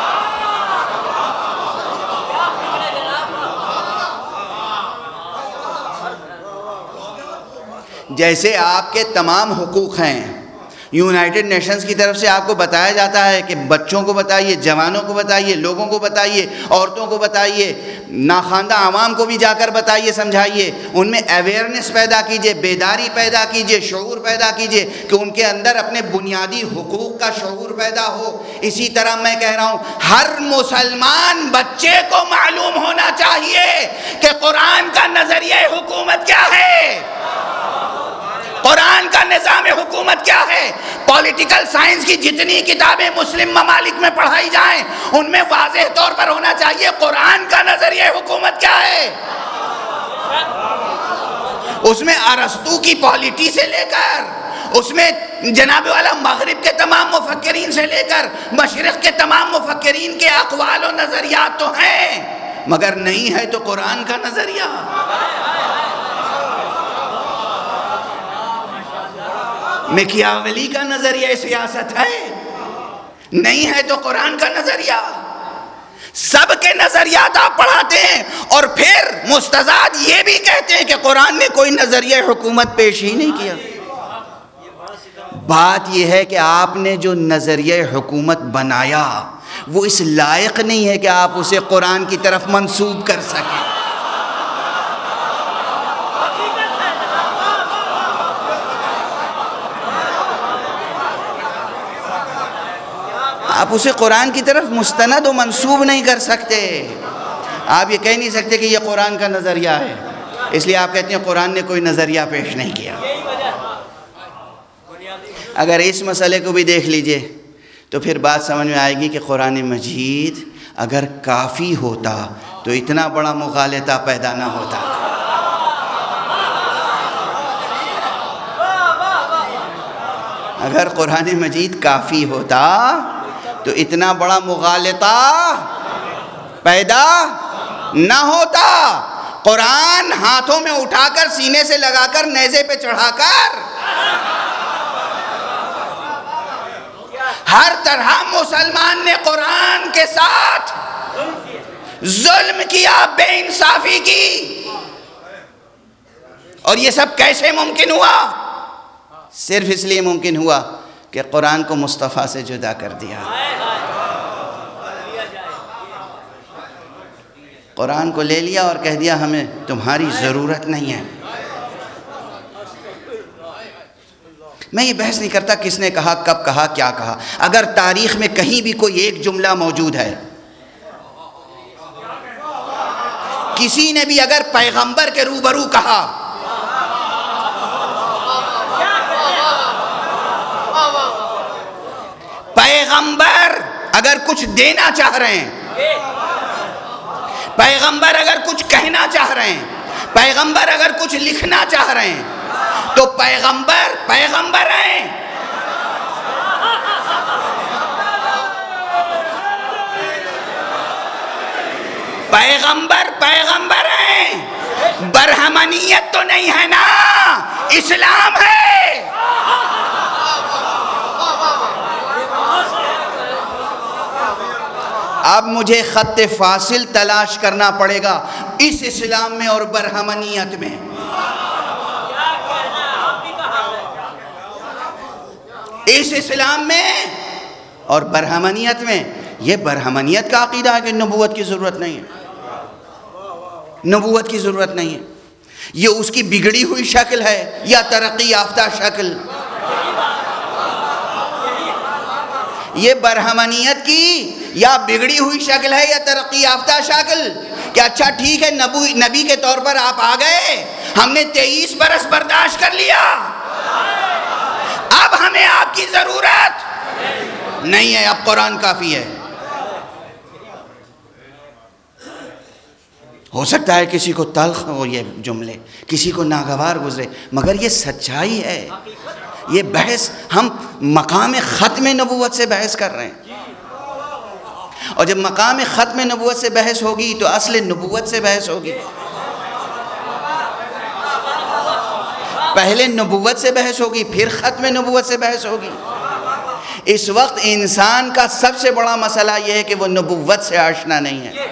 جیسے آپ کے تمام حقوق ہیں، یونائٹڈ نیشنز کی طرف سے آپ کو بتایا جاتا ہے کہ بچوں کو بتائیے، جوانوں کو بتائیے، لوگوں کو بتائیے، عورتوں کو بتائیے، ناخواندہ عوام کو بھی جا کر بتائیے، سمجھائیے، ان میں اویئرنیس پیدا کیجئے، بیداری پیدا کیجئے، شعور پیدا کیجئے کہ ان کے اندر اپنے بنیادی حقوق کا شعور پیدا ہو۔ اسی طرح میں کہہ رہا ہوں، ہر مسلمان بچے کو معلوم ہونا چاہیے کہ قرآن کا نظریہ حکومت کیا ہے، قرآن کا نظام حکومت کیا ہے۔ پولیٹیکل سائنس کی جتنی کتابیں مسلم ممالک میں پڑھائی جائیں، ان میں واضح طور پر ہونا چاہیے قرآن کا نظریہ حکومت کیا ہے۔ اس میں ارسطو کی پالیٹی سے لے کر، اس میں جناب والا مغرب کے تمام مفکرین سے لے کر مشرق کے تمام مفکرین کے اقوال و نظریات تو ہیں، مگر نہیں ہے تو قرآن کا نظریہ۔ میکیاویلی کا نظریہ سیاست ہے، نہیں ہے تو قرآن کا نظریہ۔ سب کے نظریات آپ پڑھاتے ہیں اور پھر مستزاد یہ بھی کہتے ہیں کہ قرآن نے کوئی نظریہ حکومت پیش ہی نہیں کیا۔ بات یہ ہے کہ آپ نے جو نظریہ حکومت بنایا وہ اس لائق نہیں ہے کہ آپ اسے قرآن کی طرف منسوب کر سکیں۔ آپ اسے قرآن کی طرف مستند و منسوب نہیں کر سکتے۔ آپ یہ کہہ نہیں سکتے کہ یہ قرآن کا نظریہ ہے، اس لیے آپ کہتے ہیں قرآن نے کوئی نظریہ پیش نہیں کیا۔ اگر اس مسئلے کو بھی دیکھ لیجئے تو پھر بات سمجھ میں آئے گی کہ قرآن مجید اگر کافی ہوتا تو اتنا بڑا مغالطہ پیدا نہ ہوتا۔ اگر قرآن مجید کافی ہوتا تو اتنا بڑا مغالطہ پیدا نہ ہوتا۔ قرآن ہاتھوں میں اٹھا کر سینے سے لگا کر نیزے پہ چڑھا کر ہر طرح مسلمان نے قرآن کے ساتھ ظلم کیا، بے انصافی کی، اور یہ سب کیسے ممکن ہوا؟ صرف اس لیے ممکن ہوا کہ قرآن کو مصطفیٰ سے جدا کر دیا۔ قرآن کو لے لیا اور کہہ دیا ہمیں تمہاری ضرورت نہیں ہے۔ میں یہ بحث نہیں کرتا کس نے کہا، کب کہا، کیا کہا۔ اگر تاریخ میں کہیں بھی کوئی ایک جملہ موجود ہے، کسی نے بھی اگر پیغمبر کے روبرو کہا پیغمبر اگر کچھ دینا چاہ رہے ہیں، پیغمبر اگر کچھ کہنا چاہ رہے ہیں، پیغمبر اگر کچھ لکھنا چاہ رہے ہیں تو پیغمبر ہیں۔ پیغمبر ہیں، برہمنیت تو نہیں ہے نا، اسلام ہے۔ اب مجھے خط فاصل تلاش کرنا پڑے گا اس اسلام میں اور برہمنیت میں۔ اس اسلام میں اور برہمنیت میں۔ یہ برہمنیت کا عقیدہ ہے کہ نبوت کی ضرورت نہیں ہے، نبوت کی ضرورت نہیں ہے، یہ اس کی بگڑی ہوئی شکل ہے یا ترقی یافتہ شکل۔ یہ برہمنیت کی یا بگڑی ہوئی شکل ہے یا ترقی یافتہ شکل کہ اچھا ٹھیک ہے نبی کے طور پر آپ آ گئے، ہم نے 23 برس برداشت کر لیا، اب ہمیں آپ کی ضرورت نہیں ہے، اب قرآن کافی ہے۔ ہو سکتا ہے کسی کو تلخ ہو یہ جملے، کسی کو ناگوار گزرے، مگر یہ سچائی ہے۔ یہ بحث ہم مقام ختم نبوت سے بحث کر رہے ہیں، اور جب مقام ختم نبوت سے بحث ہوگی تو اصل نبوت سے بحث ہوگی۔ پہلے نبوت سے بحث ہوگی، پھر ختم نبوت سے بحث ہوگی۔ اس وقت انسان کا سب سے بڑا مسئلہ یہ ہے کہ وہ نبوت سے آشنا نہیں ہے۔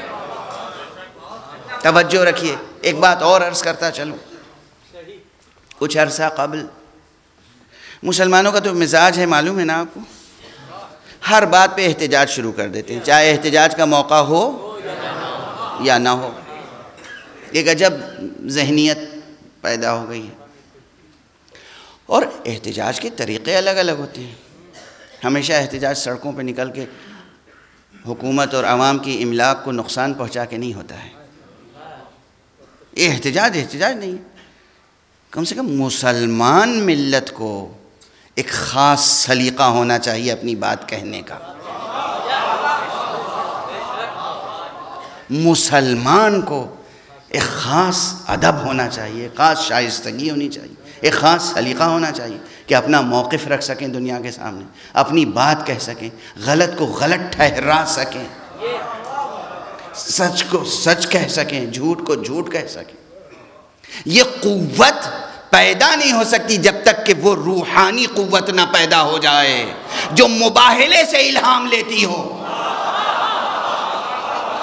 توجہ رکھیے، ایک بات اور عرض کرتا چلوں۔ کچھ عرصہ قبل مسلمانوں کا تو مزاج ہے، معلوم ہے نا آپ کو، ہر بات پہ احتجاج شروع کر دیتے ہیں، چاہے احتجاج کا موقع ہو یا نہ ہو۔ ایک عجب ذہنیت پیدا ہو گئی ہے، اور احتجاج کے طریقے الگ الگ ہوتے ہیں۔ ہمیشہ احتجاج سڑکوں پہ نکل کے حکومت اور عوام کی املاک کو نقصان پہنچا کے نہیں ہوتا ہے۔ یہ احتجاج نہیں ہے۔ کم سے کم مسلمان ملت کو ایک خاص سلیقہ ہونا چاہیے اپنی بات کہنے کا۔ مسلمان کو ایک خاص ادب ہونا چاہیے، خاص شائستگی ہونی چاہیے، ایک خاص سلیقہ ہونا چاہیے کہ اپنا موقف رکھ سکیں دنیا کے سامنے، اپنی بات کہہ سکیں، غلط کو غلط ٹھہرا سکیں، سچ کو سچ کہہ سکیں، جھوٹ کو جھوٹ کہہ سکیں۔ یہ قوت پیدا نہیں ہو سکتی جب تک کہ وہ روحانی قوت نہ پیدا ہو جائے جو مباہلے سے الہام لیتی ہو۔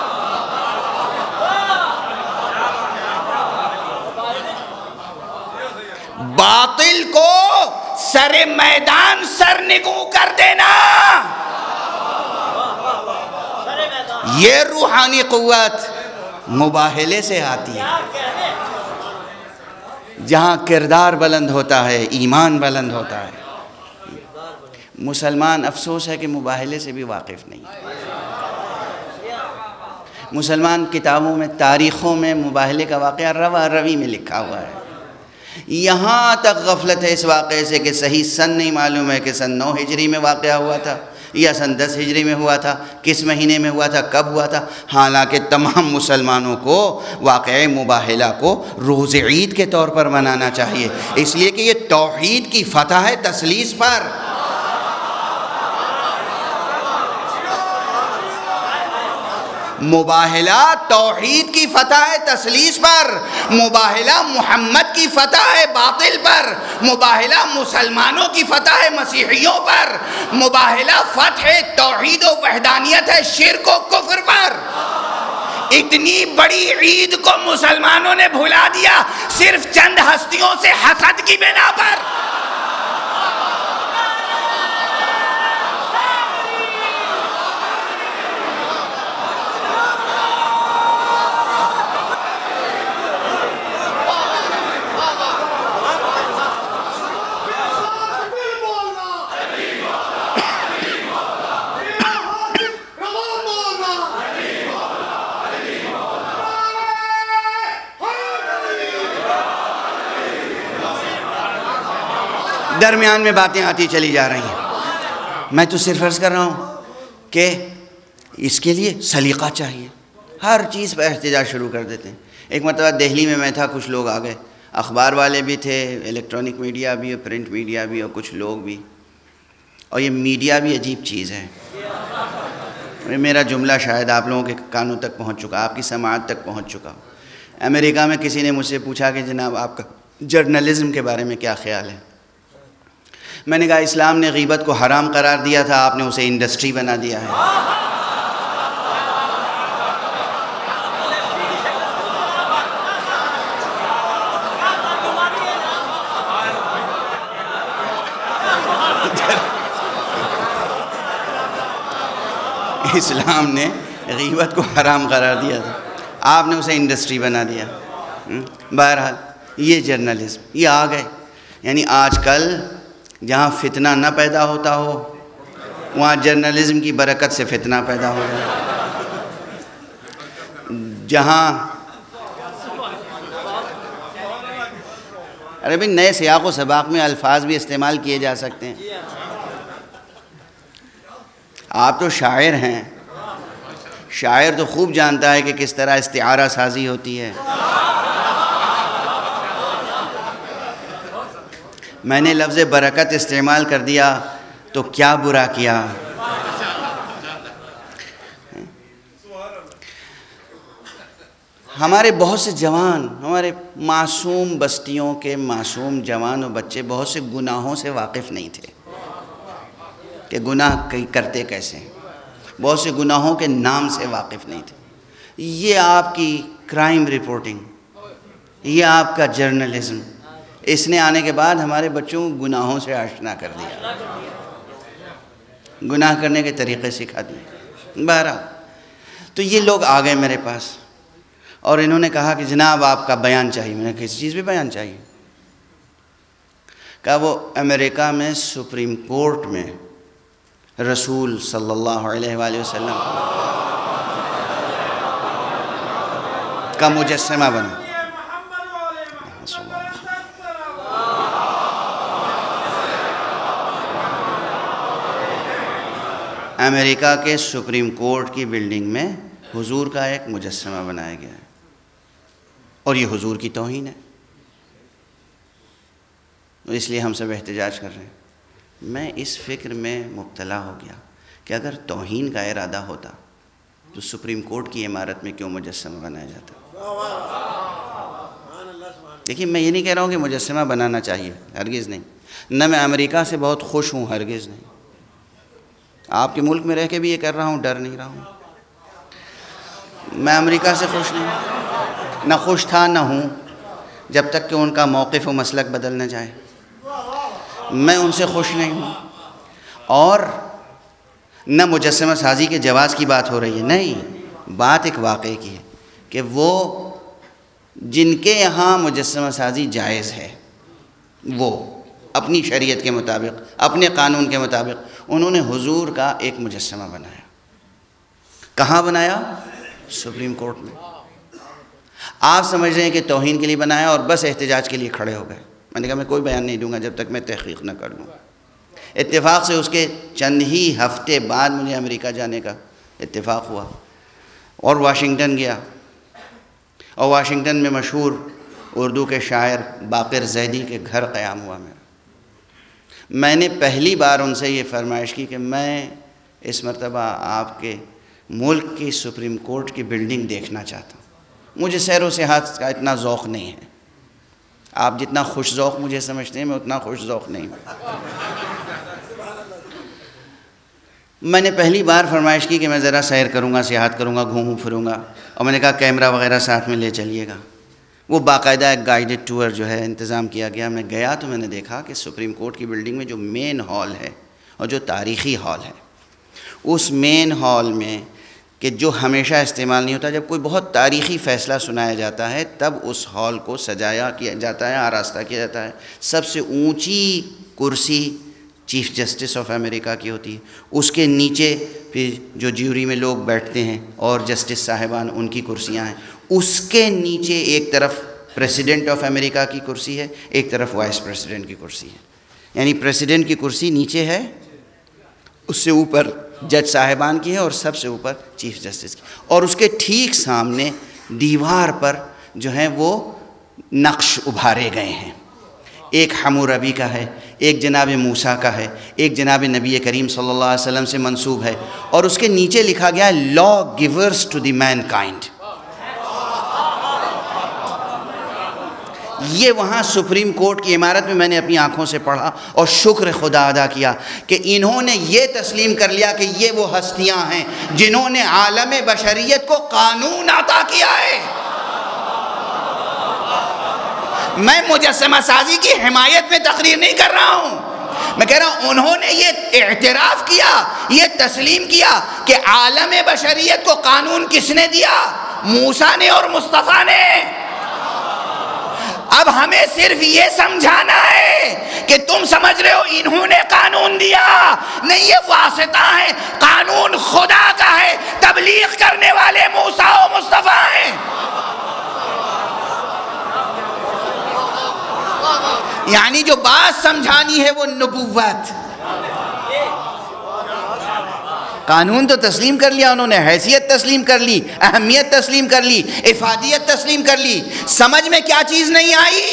باطل کو سر میدان سرنگوں کر دینا، یہ روحانی قوت مباہلے سے آتی ہے۔ جہاں کردار بلند ہوتا ہے، ایمان بلند ہوتا ہے۔ مسلمان افسوس ہے کہ مباہلے سے بھی واقف نہیں۔ مسلمان کتابوں میں، تاریخوں میں مباہلے کا واقعہ روا روی میں لکھا ہوا ہے۔ یہاں تک غفلت ہے اس واقعے سے کہ صحیح سن نہیں معلوم ہے کہ سن 9 ہجری میں واقعہ ہوا تھا یا سن 10 ہجری میں ہوا تھا، کس مہینے میں ہوا تھا، کب ہوا تھا۔ حالانکہ تمام مسلمانوں کو واقعہ مباہلہ کو روز عید کے طور پر منانا چاہیے، اس لیے کہ یہ توحید کی فتح ہے تثلیث پر۔ مباہلہ توحید کی فتح ہے تثلیث پر، مباہلہ محمد کی فتح ہے باطل پر، مباہلہ مسلمانوں کی فتح ہے مسیحیوں پر، مباہلہ فتح توحید و وحدانیت ہے شرک و کفر پر۔ اتنی بڑی عید کو مسلمانوں نے بھلا دیا صرف چند ہستیوں سے حسد کی بنا پر۔ درمیان میں باتیں آتی چلی جا رہی ہیں، میں تو صرف عرض کر رہا ہوں کہ اس کے لیے سلیقہ چاہیے۔ ہر چیز پر احتجاج شروع کر دیتے ہیں۔ ایک مرتبہ دہلی میں تھا، کچھ لوگ آ گئے، اخبار والے بھی تھے، الیکٹرانک میڈیا بھی اور پرنٹ میڈیا بھی اور کچھ لوگ بھی، اور یہ میڈیا بھی عجیب چیز ہے۔ میرا جملہ شاید آپ لوگوں کے کانوں تک پہنچ چکا، آپ کی سماعت تک پہنچ چکا۔ امریکہ میں کسی نے مجھ سے پوچھا کہ جناب آپ کا جرنلزم کے بارے میں کیا خیال ہے؟ میں نے کہا اسلام نے غیبت کو حرام قرار دیا تھا، آپ نے اسے انڈسٹری بنا دیا ہے۔ اسلام نے غیبت کو حرام قرار دیا تھا، آپ نے اسے انڈسٹری بنا دیا۔ بہرحال یہ جرنلزم یہ آ گئے، یعنی آج کل جہاں فتنہ نہ پیدا ہوتا ہو وہاں جرنلزم کی برکت سے فتنہ پیدا ہو جائے۔ جہاں ارے بھئی نئے سیاق و سباق میں الفاظ بھی استعمال کیے جا سکتے ہیں۔ آپ تو شاعر ہیں، شاعر تو خوب جانتا ہے کہ کس طرح استعارہ سازی ہوتی ہے۔ میں نے لفظ برکت استعمال کر دیا تو کیا برا کیا۔ ہمارے بہت سے جوان، ہمارے معصوم بستیوں کے معصوم جوان و بچے بہت سے گناہوں سے واقف نہیں تھے کہ گناہ کرتے کیسے، بہت سے گناہوں کے نام سے واقف نہیں تھے۔ یہ آپ کی کرائم رپورٹنگ، یہ آپ کا جرنلزم، اس نے آنے کے بعد ہمارے بچوں کو گناہوں سے آشنا کر دیا، گناہ کرنے کے طریقے سکھا دیے۔ بہرحال تو یہ لوگ آ گئے میرے پاس اور انہوں نے کہا کہ جناب آپ کا بیان چاہیے۔ میں نے کہا کس چیز پہ بیان چاہیے؟ کہا وہ امریکہ میں سپریم کورٹ میں رسول صلی اللہ علیہ وآلہ وسلم کا مجسمہ بنا۔ امریکہ کے سپریم کورٹ کی بلڈنگ میں حضور کا ایک مجسمہ بنایا گیا ہے اور یہ حضور کی توہین ہے، اس لیے ہم سب احتجاج کر رہے ہیں۔ میں اس فکر میں مبتلا ہو گیا کہ اگر توہین کا ارادہ ہوتا تو سپریم کورٹ کی عمارت میں کیوں مجسمہ بنایا جاتا؟ دیکھیے میں یہ نہیں کہہ رہا ہوں کہ مجسمہ بنانا چاہیے، ہرگز نہیں، نہ میں امریکہ سے بہت خوش ہوں، ہرگز نہیں۔ آپ کے ملک میں رہ کے بھی یہ کر رہا ہوں، ڈر نہیں رہا ہوں۔ میں امریکہ سے خوش نہیں ہوں، نہ خوش تھا نہ ہوں، جب تک کہ ان کا موقف و مسلک بدل نہ جائے۔ میں ان سے خوش نہیں ہوں. اور نہ مجسمہ سازی کے جواز کی بات ہو رہی ہے، نہیں، بات ایک واقعے کی ہے کہ وہ جن کے یہاں مجسمہ سازی جائز ہے، وہ اپنی شریعت کے مطابق، اپنے قانون کے مطابق انہوں نے حضور کا ایک مجسمہ بنایا. کہاں بنایا؟ سپریم کورٹ میں. آپ سمجھ رہے ہیں کہ توہین کے لیے بنایا اور بس احتجاج کے لیے کھڑے ہو گئے. میں نے کہا میں کوئی بیان نہیں دوں گا جب تک میں تحقیق نہ کر لوں. اتفاق سے اس کے چند ہی ہفتے بعد مجھے امریکہ جانے کا اتفاق ہوا اور واشنگٹن گیا، اور واشنگٹن میں مشہور اردو کے شاعر باقر زیدی کے گھر قیام ہوا میرا. میں نے پہلی بار ان سے یہ فرمائش کی کہ میں اس مرتبہ آپ کے ملک کی سپریم کورٹ کی بلڈنگ دیکھنا چاہتا ہوں. مجھے سیر و سیاحت کا اتنا ذوق نہیں ہے. آپ جتنا خوش ذوق مجھے سمجھتے ہیں میں اتنا خوش ذوق نہیں ہوں. میں نے پہلی بار فرمائش کی کہ میں ذرا سیر کروں گا، سیاحت کروں گا، گھوموں پھروں گا، اور میں نے کہا کیمرہ وغیرہ ساتھ میں لے چلیے گا. وہ باقاعدہ ایک گائیڈڈ ٹور جو ہے انتظام کیا گیا. میں گیا تو میں نے دیکھا کہ سپریم کورٹ کی بلڈنگ میں جو مین ہال ہے اور جو تاریخی ہال ہے، اس مین ہال میں کہ جو ہمیشہ استعمال نہیں ہوتا، جب کوئی بہت تاریخی فیصلہ سنایا جاتا ہے تب اس ہال کو سجایا کیا جاتا ہے، آراستہ کیا جاتا ہے. سب سے اونچی کرسی چیف جسٹس آف امریکہ کی ہوتی ہے. اس کے نیچے پھر جو جیوری میں لوگ بیٹھتے ہیں اور جسٹس صاحبان، ان کی کرسیاں ہیں. اس کے نیچے ایک طرف پریسیڈنٹ آف امریکہ کی کرسی ہے، ایک طرف وائس پریسیڈنٹ کی کرسی ہے. یعنی پریسیڈنٹ کی کرسی نیچے ہے، اس سے اوپر جج صاحبان کی ہے، اور سب سے اوپر چیف جسٹس کی. اور اس کے ٹھیک سامنے دیوار پر جو ہیں وہ نقش ابھارے گئے ہیں. ایک حموربی کا ہے، ایک جناب موسیٰ کا ہے، ایک جناب نبی کریم صلی اللہ علیہ وسلم سے منسوب ہے، اور اس کے نیچے لکھا گیا لا گیورز ٹو دی مین کائنڈ. یہ وہاں سپریم کورٹ کی عمارت میں میں نے اپنی آنکھوں سے پڑھا اور شکر خدا ادا کیا کہ انہوں نے یہ تسلیم کر لیا کہ یہ وہ ہستیاں ہیں جنہوں نے عالم بشریت کو قانون عطا کیا ہے. میں مجسمہ سازی کی حمایت میں تقریر نہیں کر رہا ہوں، میں کہہ رہا ہوں انہوں نے یہ اعتراف کیا، یہ تسلیم کیا کہ عالم بشریت کو قانون کس نے دیا؟ موسیٰ نے اور مصطفیٰ نے. اب ہمیں صرف یہ سمجھانا ہے کہ تم سمجھ رہے ہو انہوں نے قانون دیا، نہیں، یہ واسطہ ہے. قانون خدا کا ہے، تبلیغ کرنے والے موسیٰ و مصطفیٰ ہیں. یعنی جو بات سمجھانی ہے وہ نبوت. قانون تو تسلیم کر لیا انہوں نے، حیثیت تسلیم کر لی، اہمیت تسلیم کر لی، افادیت تسلیم کر لی. سمجھ میں کیا چیز نہیں آئی؟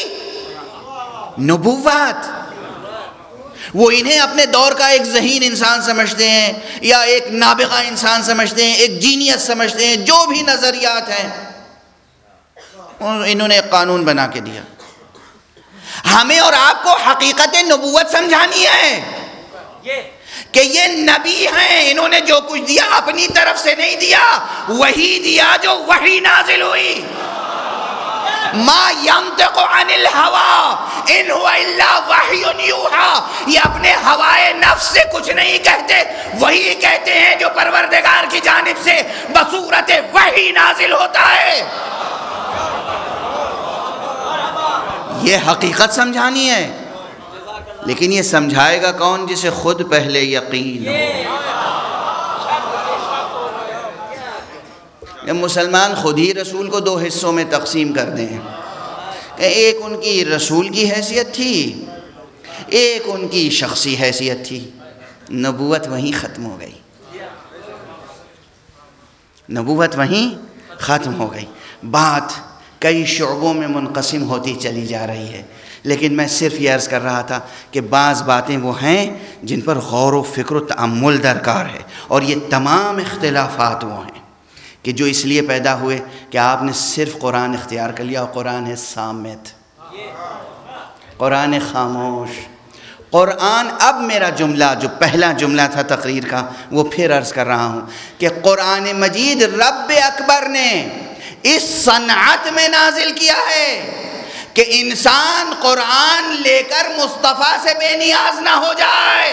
نبوت. وہ انہیں اپنے دور کا ایک ذہین انسان سمجھتے ہیں، یا ایک نابغہ انسان سمجھتے ہیں، ایک جینیس سمجھتے ہیں، جو بھی نظریات ہیں انہوں نے ایک قانون بنا کے دیا. ہمیں اور آپ کو حقیقت نبوت سمجھانی ہے کہ یہ نبی ہیں، انہوں نے جو کچھ دیا اپنی طرف سے نہیں دیا، وہی دیا جو وحی نازل ہوئی. ما ینطق عن الہوا ان هو الا وحی یوحی. یہ اپنے ہوائے نفس سے کچھ نہیں کہتے، وہی کہتے ہیں جو پروردگار کی جانب سے بصورت وحی نازل ہوتا ہے. یہ حقیقت سمجھانی ہے، لیکن یہ سمجھائے گا کون؟ جسے خود پہلے یقین ہو. یہ مسلمان خود ہی رسول کو دو حصوں میں تقسیم کر دیں کہ ایک ان کی رسول کی حیثیت تھی، ایک ان کی شخصی حیثیت تھی. نبوت وہیں ختم ہو گئی، نبوت وہیں ختم ہو گئی. بات کئی شعبوں میں منقسم ہوتی چلی جا رہی ہے، لیکن میں صرف یہ عرض کر رہا تھا کہ بعض باتیں وہ ہیں جن پر غور و فکر و تأمل درکار ہے. اور یہ تمام اختلافات وہ ہیں کہ جو اس لیے پیدا ہوئے کہ آپ نے صرف قرآن اختیار کر لیا، اور قرآن ہے صامت، قرآن خاموش. قرآن، اب میرا جملہ جو پہلا جملہ تھا تقریر کا وہ پھر عرض کر رہا ہوں کہ قرآن مجید رب اکبر نے اس صنعت میں نازل کیا ہے کہ انسان قرآن لے کر مصطفیٰ سے بے نیاز نہ ہو جائے،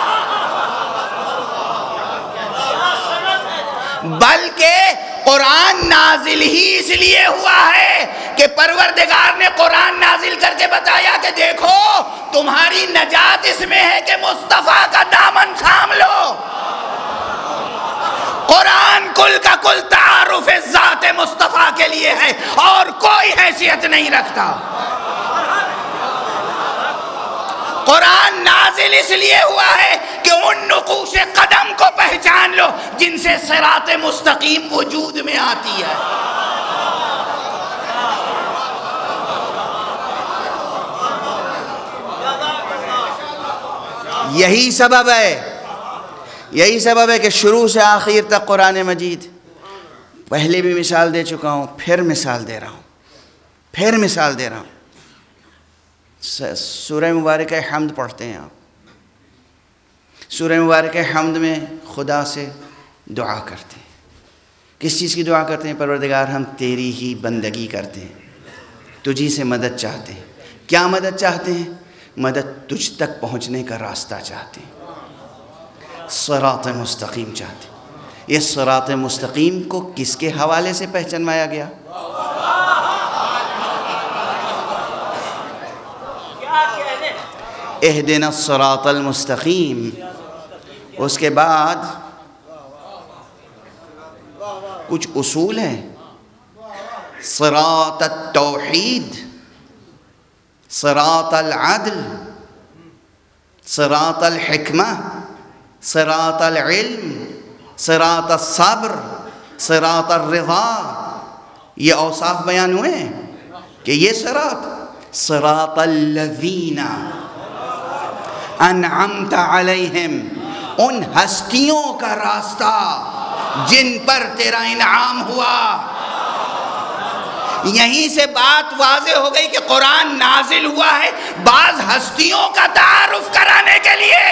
بلکہ قرآن نازل ہی اس لیے ہوا ہے کہ پروردگار نے قرآن نازل کر کے بتایا کہ دیکھو تمہاری نجات اس میں ہے کہ مصطفیٰ کا دامن تھام لو۔ قرآن کل کا کل تعارف ذات مصطفیٰ کے لیے ہے اور کوئی حیثیت نہیں رکھتا۔ قرآن نازل اس لیے ہوا ہے کہ ان نقوش قدم کو پہچان لو جن سے صراط مستقیم وجود میں آتی ہے۔ یہی سبب ہے کہ شروع سے آخر تک قرآن مجید، پہلے بھی مثال دے چکا ہوں، پھر مثال دے رہا ہوں، سورہ مبارکہ حمد پڑھتے ہیں آپ، سورہ مبارکہ حمد میں خدا سے دعا کرتے ہیں۔ کس چیز کی دعا کرتے ہیں؟ پروردگار ہم تیری ہی بندگی کرتے ہیں، تجھی سے مدد چاہتے ہیں۔ کیا مدد چاہتے ہیں؟ مدد تجھ تک پہنچنے کا راستہ چاہتے ہیں، صراط مستقیم چاہتے ہیں۔ یہ صراط مستقیم کو کس کے حوالے سے پہچانوایا گیا؟ اہدنا الصراط المستقیم۔ اس کے بعد کچھ اصول ہیں، صراط التوحید، صراط العدل، صراط الحکمہ، صراط العلم، صراط الصبر، صراط الرضا۔ یہ اوصاف بیان ہوئے ہیں کہ یہ صراط الذین انعمت علیہم، ان ہستیوں کا راستہ جن پر تیرا انعام ہوا۔ یہیں سے بات واضح ہو گئی کہ قرآن نازل ہوا ہے بعض ہستیوں کا تعارف کرانے کے لیے۔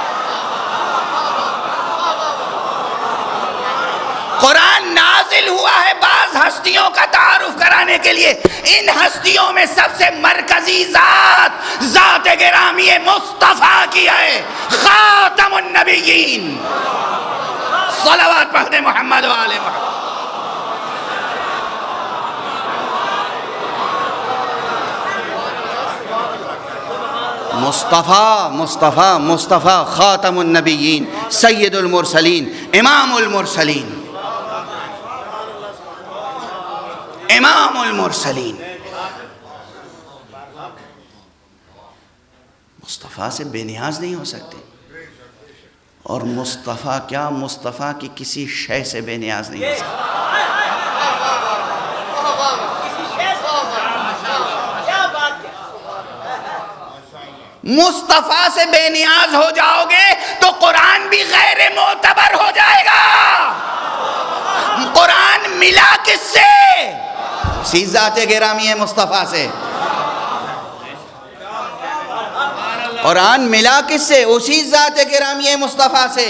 قرآن نازل ہوا ہے بعض ہستیوں کا تعارف کرانے کے لیے۔ ان ہستیوں میں سب سے مرکزی ذات گرامی مصطفیٰ کی ہے، خاتم النبیین۔ صلوات پڑھتے محمد و آل محمد۔ مصطفیٰ خاتم النبیین، سید المرسلین، امام المرسلین، امام المرسلین۔ مصطفیٰ سے بے نیاز نہیں ہو سکتے، اور مصطفیٰ کیا، مصطفیٰ کی کسی شے سے بے نیاز نہیں ہو سکتے۔ مصطفیٰ سے بے نیاز ہو جاؤ گے تو قرآن بھی غیر معتبر ہو جائے گا۔ قرآن ملا کس سے؟ اسی ذات گرامی ہے مصطفیٰ سے۔ قرآن ملا کس سے؟ اسی ذات گرامی ہے مصطفیٰ سے۔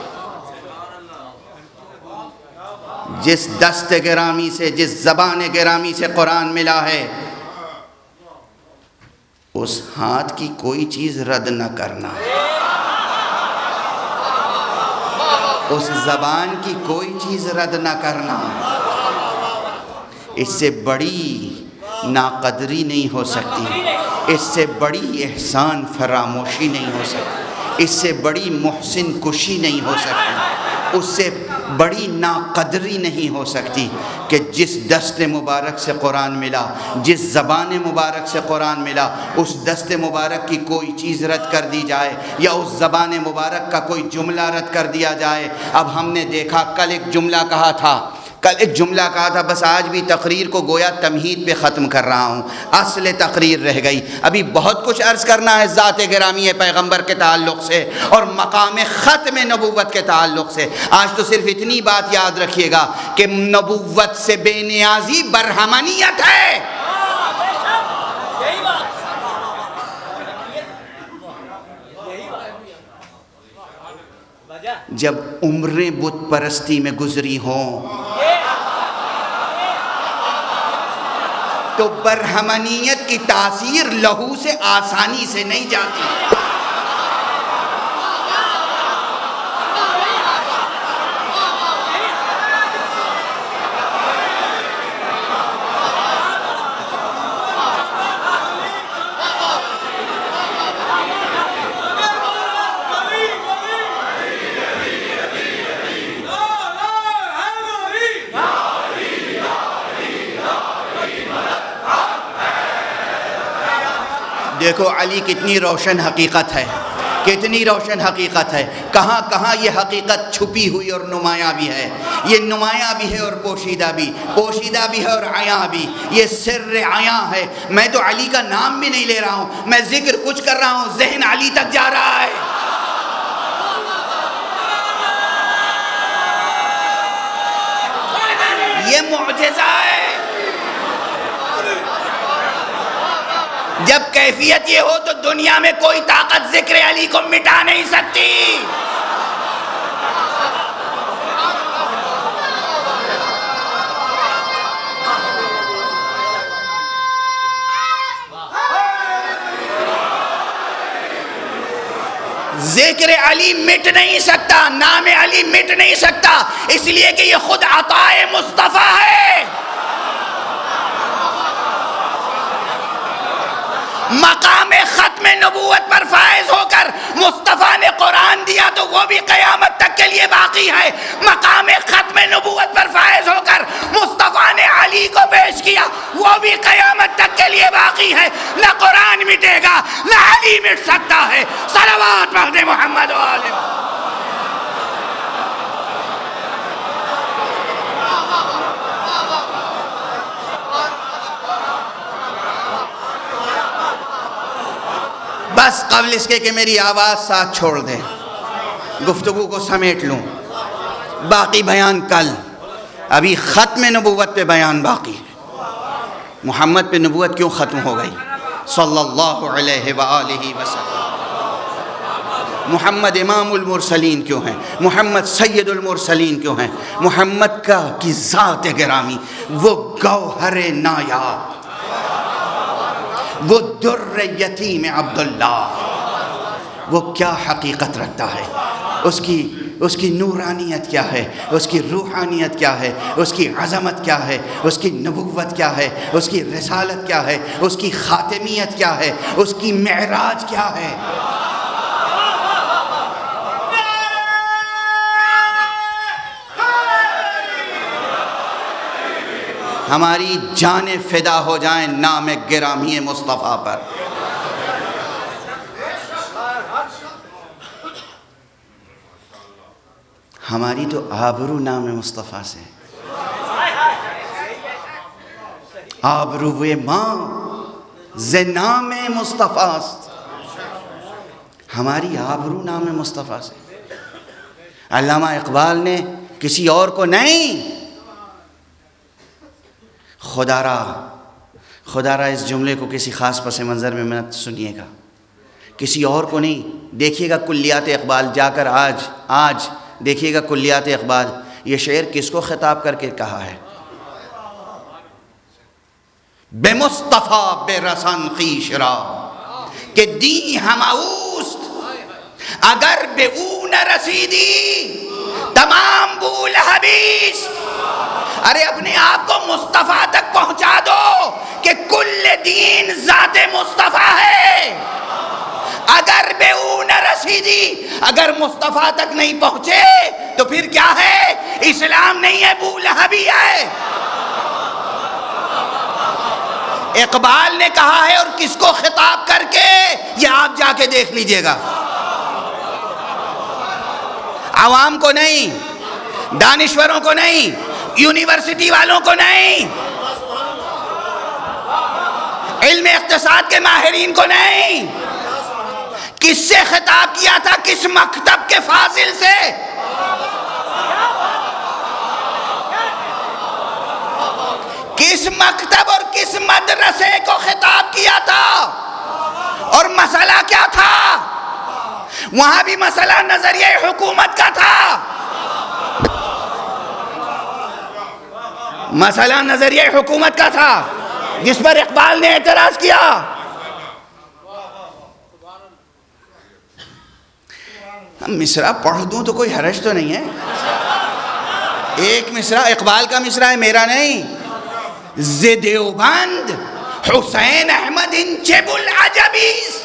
جس دست گرامی سے، جس زبان گرامی سے قرآن ملا ہے، اس ہاتھ کی کوئی چیز رد نہ کرنا، اس زبان کی کوئی چیز رد نہ کرنا۔ اس سے بڑی ناقدری نہیں ہو سکتی، اس سے بڑی احسان فراموشی نہیں ہو سکتی، اس سے بڑی محسن کشی نہیں ہو سکتی، اس سے بڑی ناقدری نہیں ہو سکتی کہ جس دست مبارک سے قرآن ملا، جس زبان مبارک سے قرآن ملا، اس دست مبارک کی کوئی چیز رد کر دی جائے یا اس زبان مبارک کا کوئی جملہ رد کر دیا جائے۔ اب ہم نے دیکھا، کل ایک جملہ کہا تھا، بس آج بھی تقریر کو گویا تمہید پہ ختم کر رہا ہوں، اصل تقریر رہ گئی۔ ابھی بہت کچھ عرض کرنا ہے ذات گرامی پیغمبر کے تعلق سے اور مقام ختم نبوت کے تعلق سے۔ آج تو صرف اتنی بات یاد رکھیے گا کہ نبوت سے بے نیازی برہمنیت ہے۔ جب عمریں بت پرستی میں گزری ہوں، تو برہمنیت کی تاثیر لہو سے آسانی سے نہیں جاتی. دیکھو علی کتنی روشن حقیقت ہے، کتنی روشن حقیقت ہے. کہاں کہاں یہ حقیقت چھپی ہوئی اور نمایاں بھی ہے. یہ نمایاں بھی ہے اور پوشیدہ بھی، پوشیدہ بھی ہے اور عیاں بھی. یہ سر عیاں ہے. میں تو علی کا نام بھی نہیں لے رہا ہوں، میں ذکر کچھ کر رہا ہوں، ذہن علی تک جا رہا ہے. یہ معجزہ ہے. جب کیفیت یہ ہو تو دنیا میں کوئی طاقت ذکر علی کو مٹا نہیں سکتی. ذکر علی مٹ نہیں سکتا، نام علی مٹ نہیں سکتا، اس لیے کہ یہ خود عطا مصطفیٰ ہے. مقام ختم نبوت پر فائز ہو کر مصطفیٰ نے قرآن دیا تو وہ بھی قیامت تک کے لیے باقی ہے. مقام ختم نبوت پر فائز ہو کر مصطفیٰ نے علی کو پیش کیا، وہ بھی قیامت تک کے لیے باقی ہے. نہ قرآن مٹے گا نہ علی مٹ سکتا ہے. صلوات پڑھتے محمد و آل محمد. بس قبل اس کے کہ میری آواز ساتھ چھوڑ دے، گفتگو کو سمیٹ لوں. باقی بیان کل، ابھی ختم نبوت پہ بیان باقی ہے. محمد پہ نبوت کیوں ختم ہو گئی صلی اللہ علیہ وآلہ وسلم؟ محمد امام المرسلین کیوں ہیں؟ محمد سید المرسلین کیوں ہیں؟ محمد کی ذات گرامی، وہ گوہر نایاب، وہ در یتیم عبداللہ، وہ کیا حقیقت رکھتا ہے، اس کی نورانیت کیا ہے، اس کی روحانیت کیا ہے، اس کی عظمت کیا ہے، اس کی نبوت کیا ہے، اس کی رسالت کیا ہے، اس کی خاتمیت کیا ہے، اس کی معراج کیا ہے. ہماری جانیں فدا ہو جائیں نام گرامی مصطفیٰ پر. ہماری تو آبرو نام مصطفیٰ سے، آبرو ماں ز نام مصطفیٰ است. ہماری آبرو نام مصطفیٰ سے. علامہ اقبال نے کسی اور کو نہیں، خدا را اس جملے کو کسی خاص پس منظر میں مت سنیے گا، کسی اور کو نہیں. دیکھیے گا کلیات اقبال، جا کر آج دیکھیے گا کلیات اقبال. یہ شعر کس کو خطاب کر کے کہا ہے؟ بے مصطفیٰ بے رسن خویش را کہ دی ہم اوست، اگر بے او نہ رسیدی تمام بو لہبیست. ارے اپنے آپ کو مصطفیٰ تک پہنچا دو کہ کل دین ذات مصطفیٰ ہے. اگر بے او نہ رسیدی، اگر مصطفیٰ تک نہیں پہنچے تو پھر کیا ہے؟ اسلام نہیں ہے، ابو لہبی ہے. اقبال نے کہا ہے، اور کس کو خطاب کر کے؟ یہ آپ جا کے دیکھ لیجئے گا. عوام کو نہیں، دانشوروں کو نہیں، یونیورسٹی والوں کو نہیں، علم اقتصاد کے ماہرین کو نہیں. کس سے خطاب کیا تھا؟ کس مکتب کے فاضل سے؟ کس مکتب اور کس مدرسے کو خطاب کیا تھا؟ اور مسئلہ کیا تھا؟ وہاں بھی مسئلہ نظریہ حکومت کا تھا. مسئلہ نظریہ حکومت کا تھا. جس پر اقبال نے اعتراض کیا. مصرع پڑھ دوں تو کوئی حرج تو نہیں ہے. ایک مصرع اقبال کا مصرع ہے، میرا نہیں. ز دیوبند حسین احمد انچب العجبیست.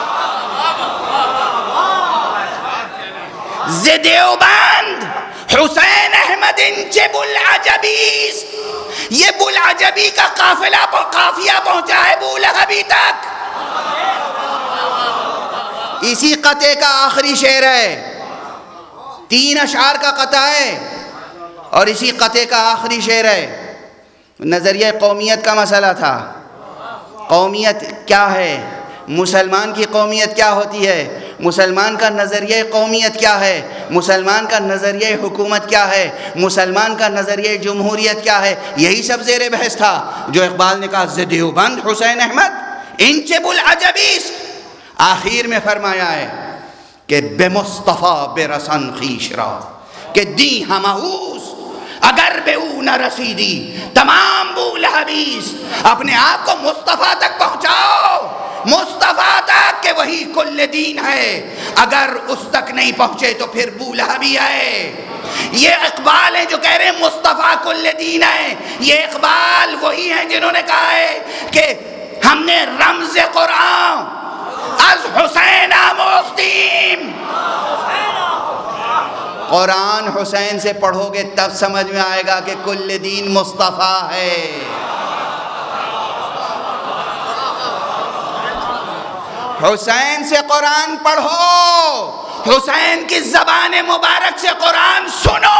ز دیوبند حسین احمد انچب العجبیست. یہ بوالعجبی کا قافیہ پہنچا ہے بولہبی تک. اسی قطعے کا آخری شعر ہے، 3 اشعار کا قطعہ ہے اور اسی قطعے کا آخری شعر ہے. نظریہ قومیت کا مسئلہ تھا. قومیت کیا ہے؟ مسلمان کی قومیت کیا ہوتی ہے؟ مسلمان کا نظریہ قومیت کیا ہے؟ مسلمان کا نظریہ حکومت کیا ہے؟ مسلمان کا نظریہ جمہوریت کیا ہے؟ یہی سب زیر بحث تھا جو اقبال نے کہا ز دیوبند حسین احمد انچب العجبیست. آخر میں فرمایا ہے کہ بے مصطفیٰ بے رسن خیش را کہ دی ہمہوس اگر بے او نہ رسیدی تمام بولہبیست. اپنے آپ کو مصطفیٰ تک پہنچاؤ، مصطفیٰ تک کہ وہی کل دین ہے. اگر اس تک نہیں پہنچے تو پھر بولہبی ہے. یہ اقبال ہیں جو کہہ رہے ہیں مصطفیٰ کل دین ہے. یہ اقبال وہی ہیں جنہوں نے کہا ہے کہ ہم نے رمز قرآن از حسین مختیم. قرآن حسین سے پڑھو گے تب سمجھ میں آئے گا کہ کل دین مصطفیٰ ہے. حسین سے قرآن پڑھو، حسین کی زبان مبارک سے قرآن سنو،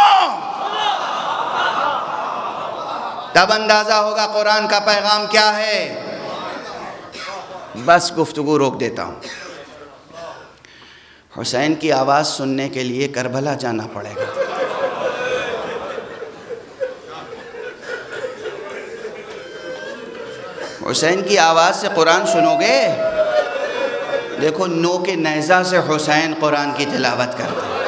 تب اندازہ ہوگا قرآن کا پیغام کیا ہے. بس گفتگو روک دیتا ہوں. حسین کی آواز سننے کے لیے کربلا جانا پڑے گا. حسین کی آواز سے قرآن سنو گے؟ دیکھو نو کے نیزہ سے حسین قرآن کی تلاوت کرتے ہیں.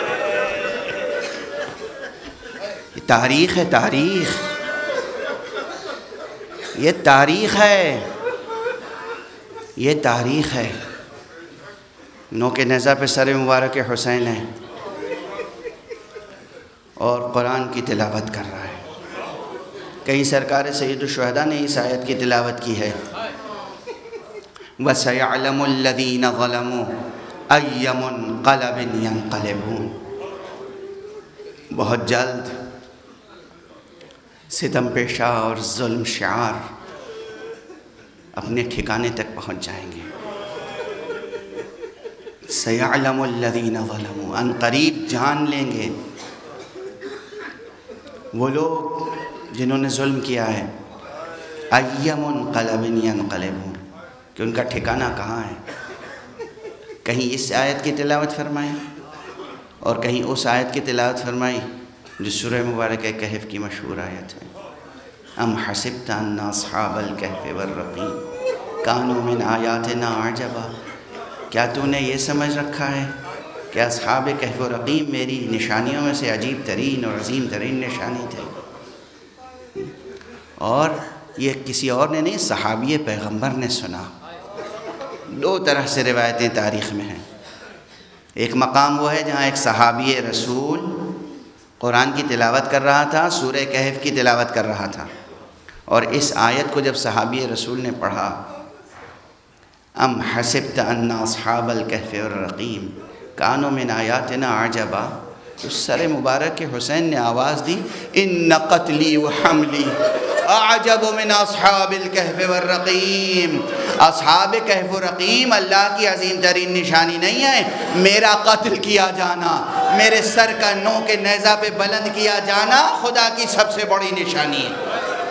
یہ تاریخ ہے، تاریخ، یہ تاریخ ہے، یہ تاریخ ہے. نو کے نیزہ پہ سر مبارک حسین ہے اور قرآن کی تلاوت کر رہا ہے. کہیں سرکار سید الشہداء نے اس آیت کی تلاوت کی ہے وَسَيَعْلَمُ الَّذِينَ ظَلَمُوا أَيَّ مُنْقَلَبٍ يَنْقَلِبُونَ. بہت جلد ستم پیشہ اور ظلم شعار اپنے ٹھکانے تک پہنچ جائیں گے. سَيَعْلَمُ الَّذِينَ ظَلَمُوا، ان قریب جان لیں گے وہ لوگ جنہوں نے ظلم کیا ہے. أَيَّ مُنْقَلَبٍ يَنْقَلِبُونَ، کہ ان کا ٹھکانہ کہاں ہے. کہیں اس آیت کی تلاوت فرمائی اور کہیں اس آیت کی تلاوت فرمائی جو سورہ مبارکہ کہف کی مشہور آیت ہے. ام حسبت ان اصحاب الکہف والرقیم کانوا من آیاتنا عجبا. کیا تو نے یہ سمجھ رکھا ہے کہ اصحاب کہف و رقیم میری نشانیوں میں سے عجیب ترین اور عظیم ترین نشانی تھی. اور یہ کسی اور نے نہیں، صحابی پیغمبر نے سنا. 2 طرح سے روایتیں تاریخ میں ہیں. ایک مقام وہ ہے جہاں ایک صحابی رسول قرآن کی تلاوت کر رہا تھا، سورہ کہف کی تلاوت کر رہا تھا، اور اس آیت کو جب صحابی رسول نے پڑھا ام حسبت ان اصحاب الکہف والرقیم کانوا من آیاتنا عجبا، تو سر مبارک کے حسین نے آواز دی ان قتلی و حملی اعجب من اصحاب الکہف والرقیم. اصحاب کہف و رقیم اللہ کی عظیم ترین نشانی نہیں ہے. میرا قتل کیا جانا، میرے سر کا نو کے نیزہ پہ بلند کیا جانا خدا کی سب سے بڑی نشانی ہے.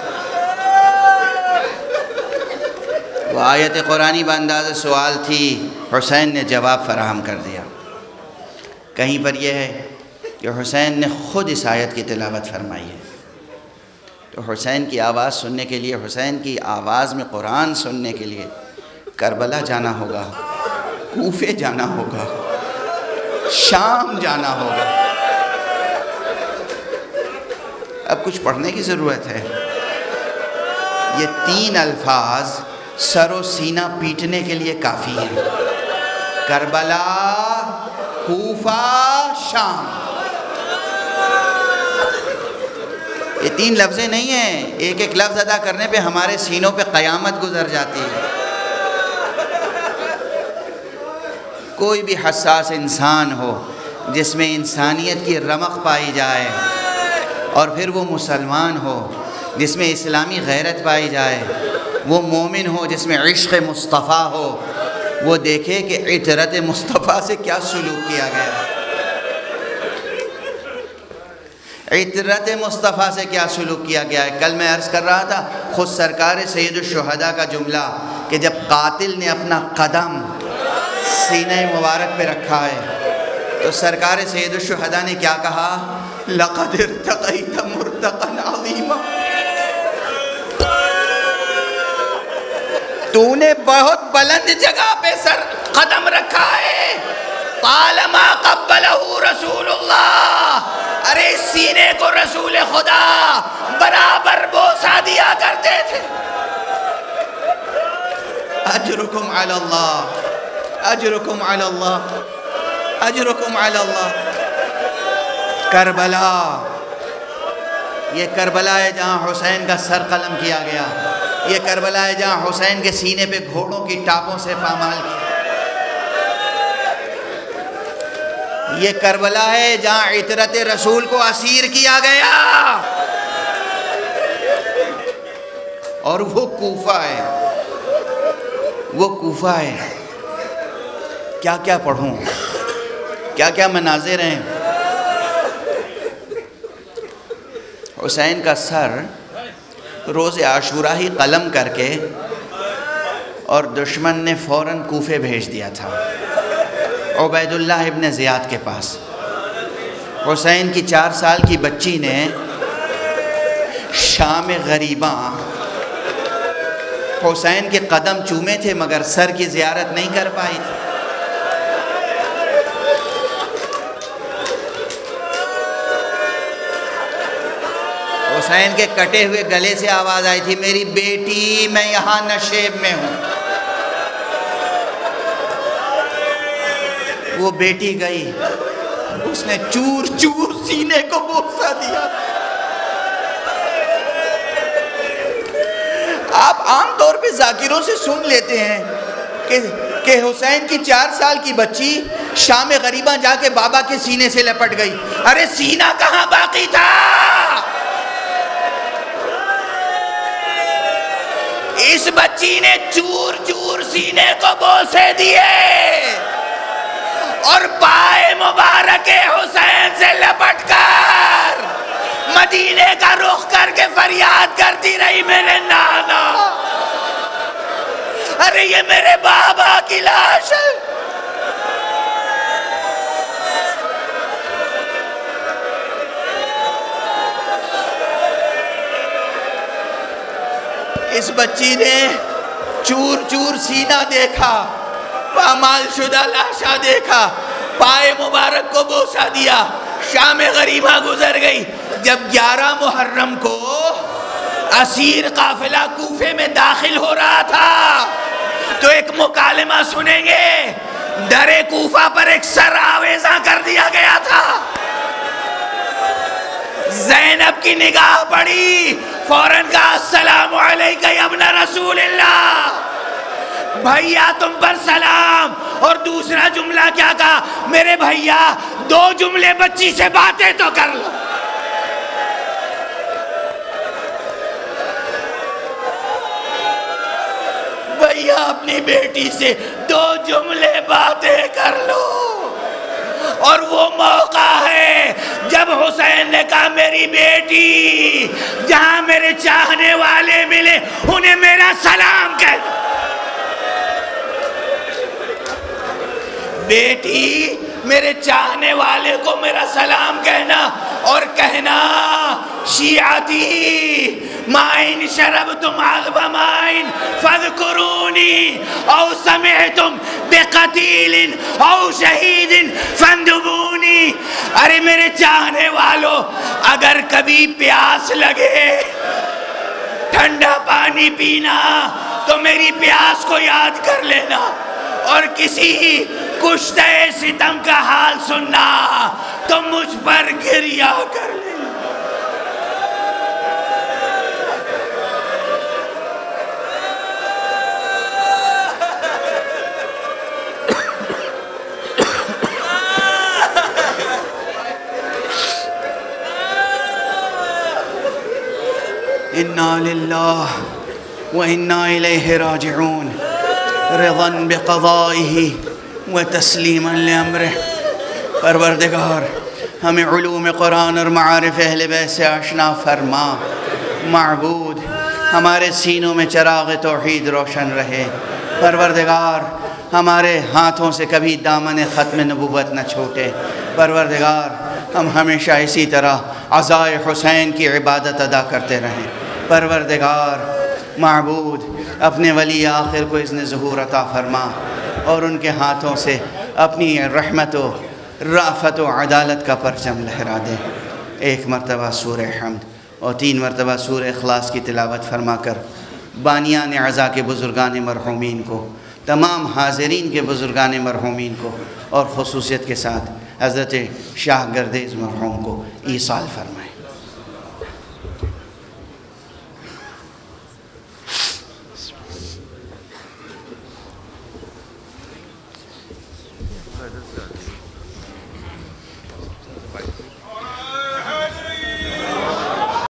وہ آیت قرآنی بانداز سوال تھی، حسین نے جواب فراہم کر دیا. کہیں پر یہ ہے کہ حسین نے خود اس آیت کی تلاوت فرمائی ہے. تو حسین کی آواز سننے کے لیے، حسین کی آواز میں قرآن سننے کے لیے کربلا جانا ہوگا، کوفے جانا ہوگا، شام جانا ہوگا. اب کچھ پڑھنے کی ضرورت ہے. یہ 3 الفاظ سر و سینہ پیٹنے کے لیے کافی ہیں. کربلا، کوفہ، شام. یہ 3 لفظیں نہیں ہیں، ایک ایک لفظ ادا کرنے پہ ہمارے سینوں پہ قیامت گزر جاتی ہے. کوئی بھی حساس انسان ہو جس میں انسانیت کی رمق پائی جائے، اور پھر وہ مسلمان ہو جس میں اسلامی غیرت پائی جائے، وہ مومن ہو جس میں عشق مصطفیٰ ہو، وہ دیکھے کہ عطرت مصطفیٰ سے کیا سلوک کیا گیا. عطرت مصطفیٰ سے کیا سلوک کیا گیا ہے. کل میں عرض کر رہا تھا خود سرکار سید الشہداء کا جملہ کہ جب قاتل نے اپنا قدم سینہ مبارک پہ رکھا ہے تو سرکار سید الشہداء نے کیا کہا؟ لَقَدْ ارْتَقَيْتَ مُرْتَقًا عَظِيمًا. تو نے بہت بلند جگہ پہ سر قدم رکھا ہے. طالما قبلہ رسول اللہ. ارے سینے کو رسول خدا برابر بوسہ دیا کرتے تھے. اجرکم علی اللہ، اجرکم علی اللہ، اجرکم علی اللہ. کربلا، یہ کربلا ہے جہاں حسین کا سر قلم کیا گیا. یہ کربلا ہے جہاں حسین کے سینے پہ گھوڑوں کی ٹاپوں سے پامال کیا. یہ کربلا ہے جہاں عطرت رسول کو اسیر کیا گیا. اور وہ کوفہ ہے، وہ کوفہ ہے. کیا کیا پڑھوں، کیا کیا مناظر ہیں. حسین کا سر روز عاشورہ ہی قلم کر کے اور دشمن نے فوراً کوفے بھیج دیا تھا عبید اللہ ابن زیاد کے پاس. حسین کی 4 سال کی بچی نے شام غریباں حسین کے قدم چومے تھے مگر سر کی زیارت نہیں کر پائی تھی. حسین کے کٹے ہوئے گلے سے آواز آئی تھی، میری بیٹی میں یہاں نشیب میں ہوں. وہ بیٹی گئی، اس نے چور چور سینے کو بوسہ دیا. آپ عام طور پہ ذاکروں سے سن لیتے ہیں کہ حسین کی 4 سال کی بچی شام غریباں جا کے بابا کے سینے سے لپٹ گئی. ارے سینہ کہاں باقی تھا؟ اس بچی نے چور چور سینے کو بوسے دیے اور پائے مبارک حسین سے لپٹ کر مدینے کا رخ کر کے فریاد کرتی رہی، میرے نانا، ارے یہ میرے بابا کی لاش ہے. اس بچی نے چور چور سینہ دیکھا، پامال شدہ لاشا دیکھا، پائے مبارک کو بوسہ دیا. شام غریبہ گزر گئی. جب 11 محرم کو اسیر قافلہ کوفے میں داخل ہو رہا تھا تو ایک مکالمہ سنیں گے. در کوفہ پر ایک سر آویزاں کر دیا گیا تھا. زینب کی نگاہ پڑی، فوراً کہا السلام علیکہ یا ابن رسول اللہ، بھائیا تم پر سلام. اور دوسرا جملہ کیا کہا؟ میرے بھائیا 2 جملے بچی سے باتیں تو کر لو. بھائیا اپنی بیٹی سے 2 جملے باتیں کر لو. اور وہ موقع ہے جب حسین نے کہا میری بیٹی جہاں میرے چاہنے والے ملے انہیں میرا سلام کہہ دو. بیٹی میرے چاہنے والے کو میرا سلام کہنا اور کہنا شیعتی مائن شربتم عذب مائن فاذکرونی او سمعتم بقتیل او شہید فاندبونی. ارے میرے چاہنے والوں اگر کبھی پیاس لگے ٹھنڈا پانی پینا تو میری پیاس کو یاد کر لینا، اور کسی کشتہ ستم کا حال سننا تو مجھ پر گریہ کر لینا۔ انا للہ وانا الیہ راجعون، رضا بقضائہ وتسلیما لامرہ۔ پروردگار ہمیں علوم قرآن اور معارف اہل بیت سے آشنا فرما۔ معبود ہمارے سینوں میں چراغ توحید روشن رہے۔ پروردگار ہمارے ہاتھوں سے کبھی دامن ختم نبوت نہ چھوٹے۔ پروردگار ہم ہمیشہ اسی طرح عزائے حسین کی عبادت ادا کرتے رہیں۔ پروردگار معبود اپنے ولی آخر کو اذن ظہور عطا فرما، اور ان کے ہاتھوں سے اپنی رحمت و رافت و عدالت کا پرچم لہرا دے۔ ایک مرتبہ سورہ حمد اور 3 مرتبہ سورہ اخلاص کی تلاوت فرما کر بانیان عزا کے بزرگان مرحومین کو، تمام حاضرین کے بزرگان مرحومین کو، اور خصوصیت کے ساتھ حضرت شاہ گردیز مرحوم کو ایصال فرمائیں۔ Right, that's good.